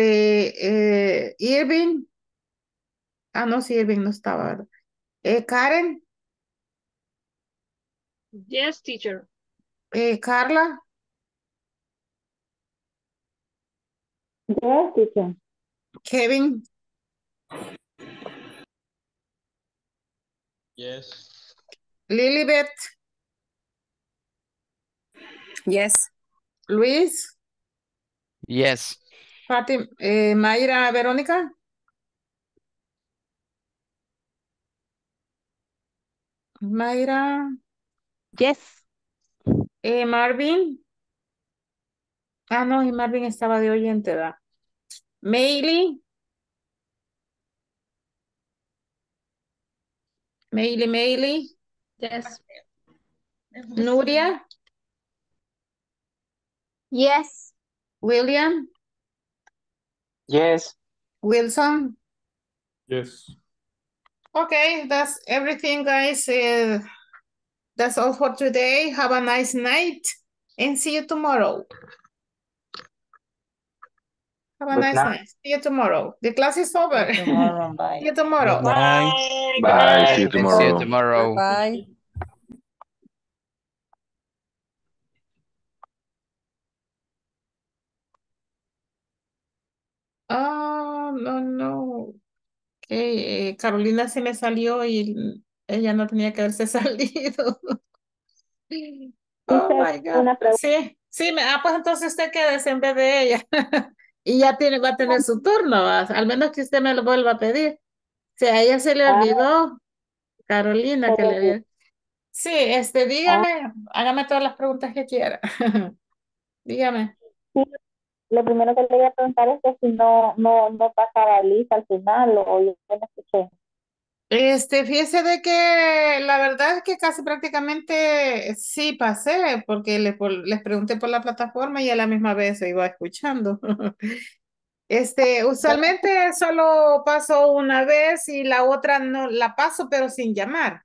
Irving. Ah, no, sí, Irving no estaba, ¿verdad? Karen, Yes, teacher. Carla, Yes, teacher. Kevin, Yes. Lilibet, Yes. Luis, Yes. Fátima, Mayra, Verónica, Mayra, Yes. Marvin. Ah, no, y Marvin estaba de oyente, ¿verdad? Meili, Meili, Yes. Nuria, Yes. William, Yes. Wilson. Yes. Okay, that's everything, guys. That's all for today. Have a nice night and see you tomorrow. Have a Good nice night. night. See you tomorrow. The class is over. Tomorrow, See bye. you tomorrow. Good night. Bye. Good Bye. See you night. See you tomorrow. tomorrow. Bye. Oh, no, no. Okay, Carolina se me salió y ella no tenía que haberse salido. Oh Teacher, my God. una pregunta. Sí, sí, pues entonces usted quédese en vez de ella. Y ya va a tener su turno, ¿va? Al menos que usted me lo vuelva a pedir. Si a ella se le Ah, olvidó, Carolina, que le eh, había. Sí, ah, dígame, hágame todas las preguntas que quiera. Dígame. sí, lo primero que le voy a preguntar es que si no pasaba lista al final o yo no escuché. Fíjese de que la verdad es que casi prácticamente sí pasé, porque les pregunté por la plataforma y a la misma vez se iba escuchando. Usualmente solo paso una vez y la otra no la paso, pero sin llamar.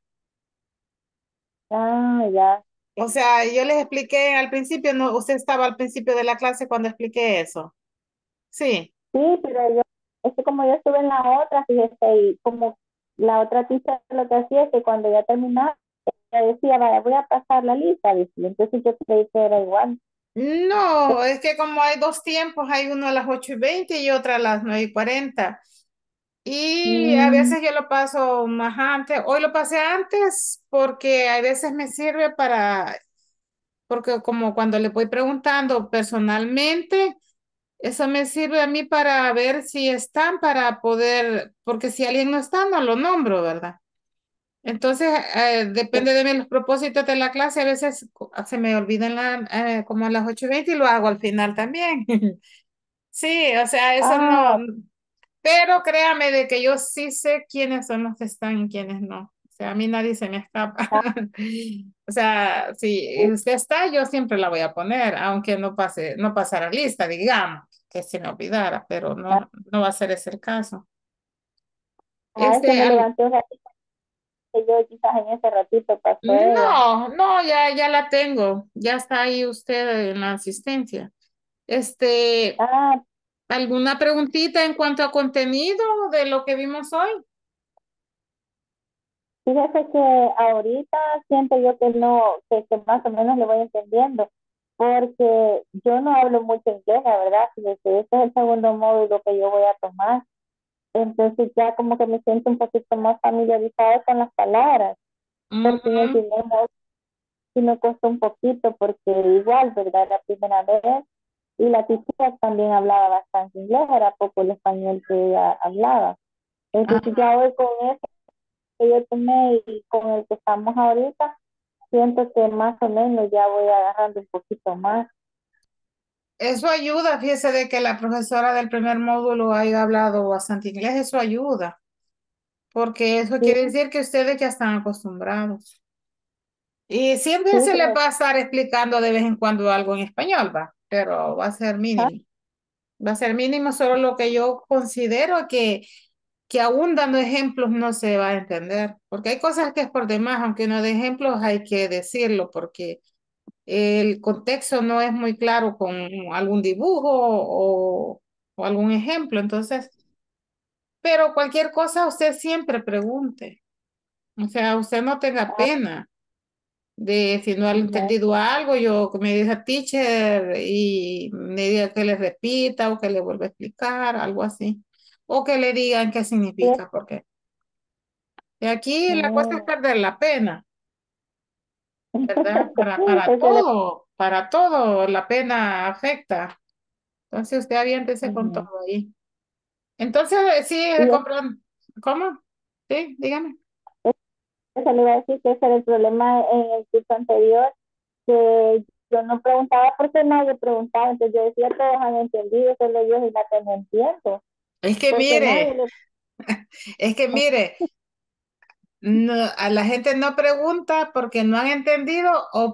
Ah, ya. O sea, yo les expliqué al principio, no, usted estaba al principio de la clase cuando expliqué eso. Sí. Sí, pero es que como yo estuve en la otra, fíjese, y como la otra teacher lo que hacía es que cuando ya terminaba, ella decía, vaya, voy a pasar la lista, decía. Entonces yo creí que era igual. No, es que como hay dos tiempos, hay uno a las 8:20 y otra a las 9:40. Y a Mm, veces yo lo paso más antes. Hoy lo pasé antes porque a veces me sirve porque como cuando le voy preguntando personalmente, eso me sirve a mí para ver si están, para poder, porque si alguien no está, no lo nombro, ¿verdad? Entonces, depende de mí los propósitos de la clase. A veces se me olvidan como a las 8:20 y lo hago al final también. Sí, o sea, eso no. Ah, Pero créame de que yo sí sé quiénes son los que están y quiénes no. O sea, a mí nadie se me escapa. ah, O sea, si usted está, yo siempre la voy a poner, aunque no pasara lista, digamos, que se me olvidara, pero ah, no va a ser ese el caso. es que Este, me levanté un ratito, que yo quizás en ese ratito pasó ella. no, ya la tengo, ya está ahí usted en la asistencia. Este, Ah, ¿alguna preguntita en cuanto a contenido de lo que vimos hoy? fíjese que ahorita siento yo que no, que más o menos le voy entendiendo, porque yo no hablo mucho inglés, la verdad, fíjese, este es el segundo módulo que yo voy a tomar, entonces ya como que me siento un poquito más familiarizada con las palabras, porque en el Ujú. primer módulo sí me costó un poquito, porque igual, ¿verdad? La primera vez, y la teacher también hablaba bastante inglés, era poco el español que ella hablaba. Entonces Ajá. ya hoy con eso que yo tomé y con el que estamos ahorita, siento que más o menos ya voy agarrando un poquito más. Eso ayuda, fíjese de que la profesora del primer módulo haya hablado bastante inglés, eso ayuda, porque eso Sí, quiere decir que ustedes ya están acostumbrados. Y siempre sí, se les pero, va a estar explicando de vez en cuando algo en español, va, pero va a ser ajá, mínimo. Va a ser mínimo solo lo que yo considero que aún dando ejemplos no se va a entender, porque hay cosas que es por demás, aunque no de ejemplos hay que decirlo, porque el contexto no es muy claro con algún dibujo o algún ejemplo, entonces, pero cualquier cosa usted siempre pregunte, o sea, usted no tenga ah, pena de si no ha ajá, entendido algo, yo que me diga teacher y me diga que le repita o que le vuelva a explicar, algo así, o que le digan qué sí, significa, porque de aquí la cosa es mm. perder la pena, ¿verdad? Eso le- Para todo la pena afecta. Entonces usted aviéntese con todo ujú. ahí. Entonces, sí, Y compran. ¿Cómo? Sí, dígame. eso le iba a decir que ese era el problema en el curso anterior, que yo no preguntaba porque nadie preguntaba, entonces yo decía, todos han entendido, solo yo y la que no entiendo, Es que porque nadie mire, le... es que mire, a la gente no pregunta porque no han entendido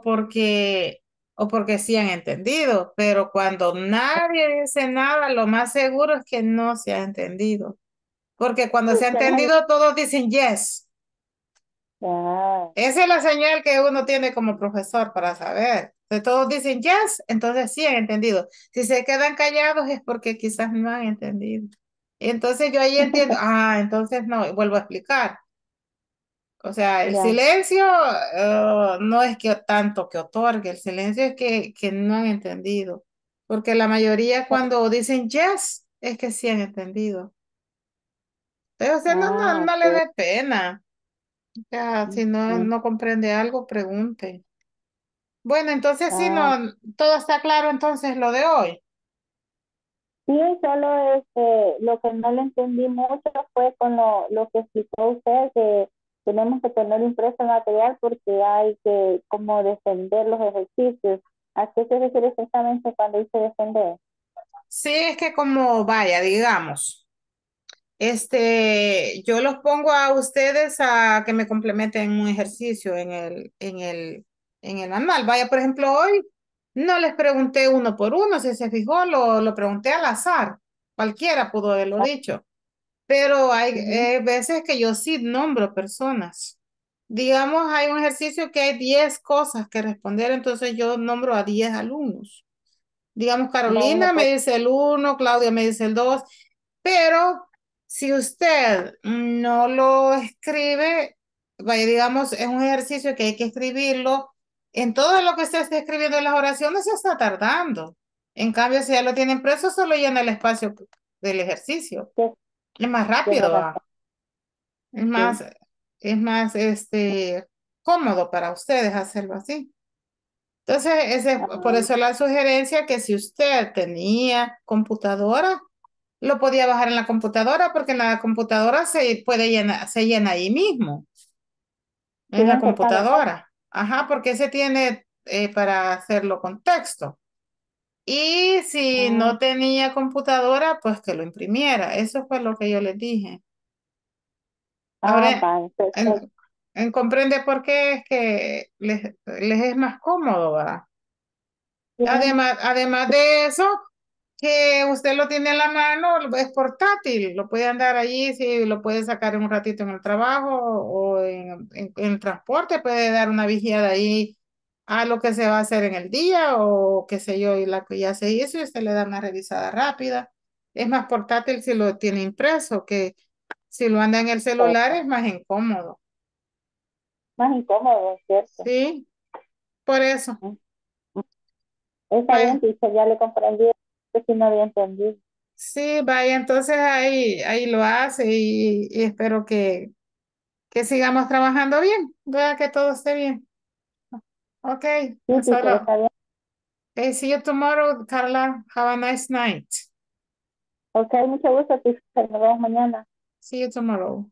o porque sí han entendido, pero cuando nadie dice nada, lo más seguro es que no se ha entendido. Porque cuando se ha que nadie... entendido, todos dicen yes. Ah, Esa es la señal que uno tiene como profesor para saber. Si todos dicen yes, entonces sí han entendido. Si se quedan callados es porque quizás no han entendido. Entonces yo ahí entiendo, entonces no, vuelvo a explicar. O sea, el ya, silencio no es que tanto que otorgue, el silencio es que no han entendido. Porque la mayoría cuando dicen yes es que sí han entendido. Entonces, o sea, no le ok. dé pena. Ya, si Mm. no comprende algo, pregunte. Bueno, entonces sí, Ah, todo está claro entonces lo de hoy. sí, solo lo que no le entendí mucho fue con lo que explicó usted, que tenemos que tener impreso el material porque hay que como defender los ejercicios. ¿A qué se refiere exactamente cuando dice defender? Sí, es que como vaya, digamos, yo los pongo a ustedes a que me complementen un ejercicio en el manual. Vaya, por ejemplo, hoy no les pregunté uno por uno, si se fijó, lo pregunté al azar. Cualquiera pudo haberlo Ah, dicho. Pero hay ujú. veces que yo sí nombro personas. Digamos, hay un ejercicio que hay 10 cosas que responder, entonces yo nombro a 10 alumnos. Digamos, Bueno, Carolina me pues dice el uno, Claudia me dice el 2, pero si usted no lo escribe, vaya, digamos, es un ejercicio que hay que escribirlo. En todo lo que usted esté escribiendo en las oraciones se está tardando. En cambio, si ya lo tienen preso, solo llena el espacio del ejercicio. sí, Es más tiene rápido, razón, ¿va? Es sí. más, es más, cómodo para ustedes hacerlo así. Entonces, por Ah, eso la sugerencia que si usted tenía computadora, lo podía bajar en la computadora porque en la computadora se puede llenar, se llena ahí mismo. Sí, en la en teclado, ¿no? computadora. Ajá, porque ese tiene para hacerlo con texto. Y si Ah, no tenía computadora, pues que lo imprimiera. Eso fue lo que yo les dije. Ahora, vale, perfecto. comprende por qué es que les es más cómodo, ¿verdad? Sí, Además de eso, que usted lo tiene en la mano, es portátil, lo puede andar allí, si lo puede sacar un ratito en el trabajo o en el transporte, puede dar una vigiada ahí a lo que se va a hacer en el día o qué sé yo, y la que ya se hizo y usted le da una revisada rápida. Es más portátil si lo tiene impreso, que si lo anda en el celular es más incómodo. más incómodo, ¿cierto? Sí, por eso. Mm, Está bien, Vaya, teacher, ya le comprendí, que si no había entendido. sí, vaya, entonces ahí lo hace y espero que sigamos trabajando bien, vea que todo esté bien. Ok, Sí, teacher, solo. está bien. Okay, see you tomorrow, Carla. Have a nice night. Ok, mucho gusto, teacher, nos vemos mañana. See you tomorrow.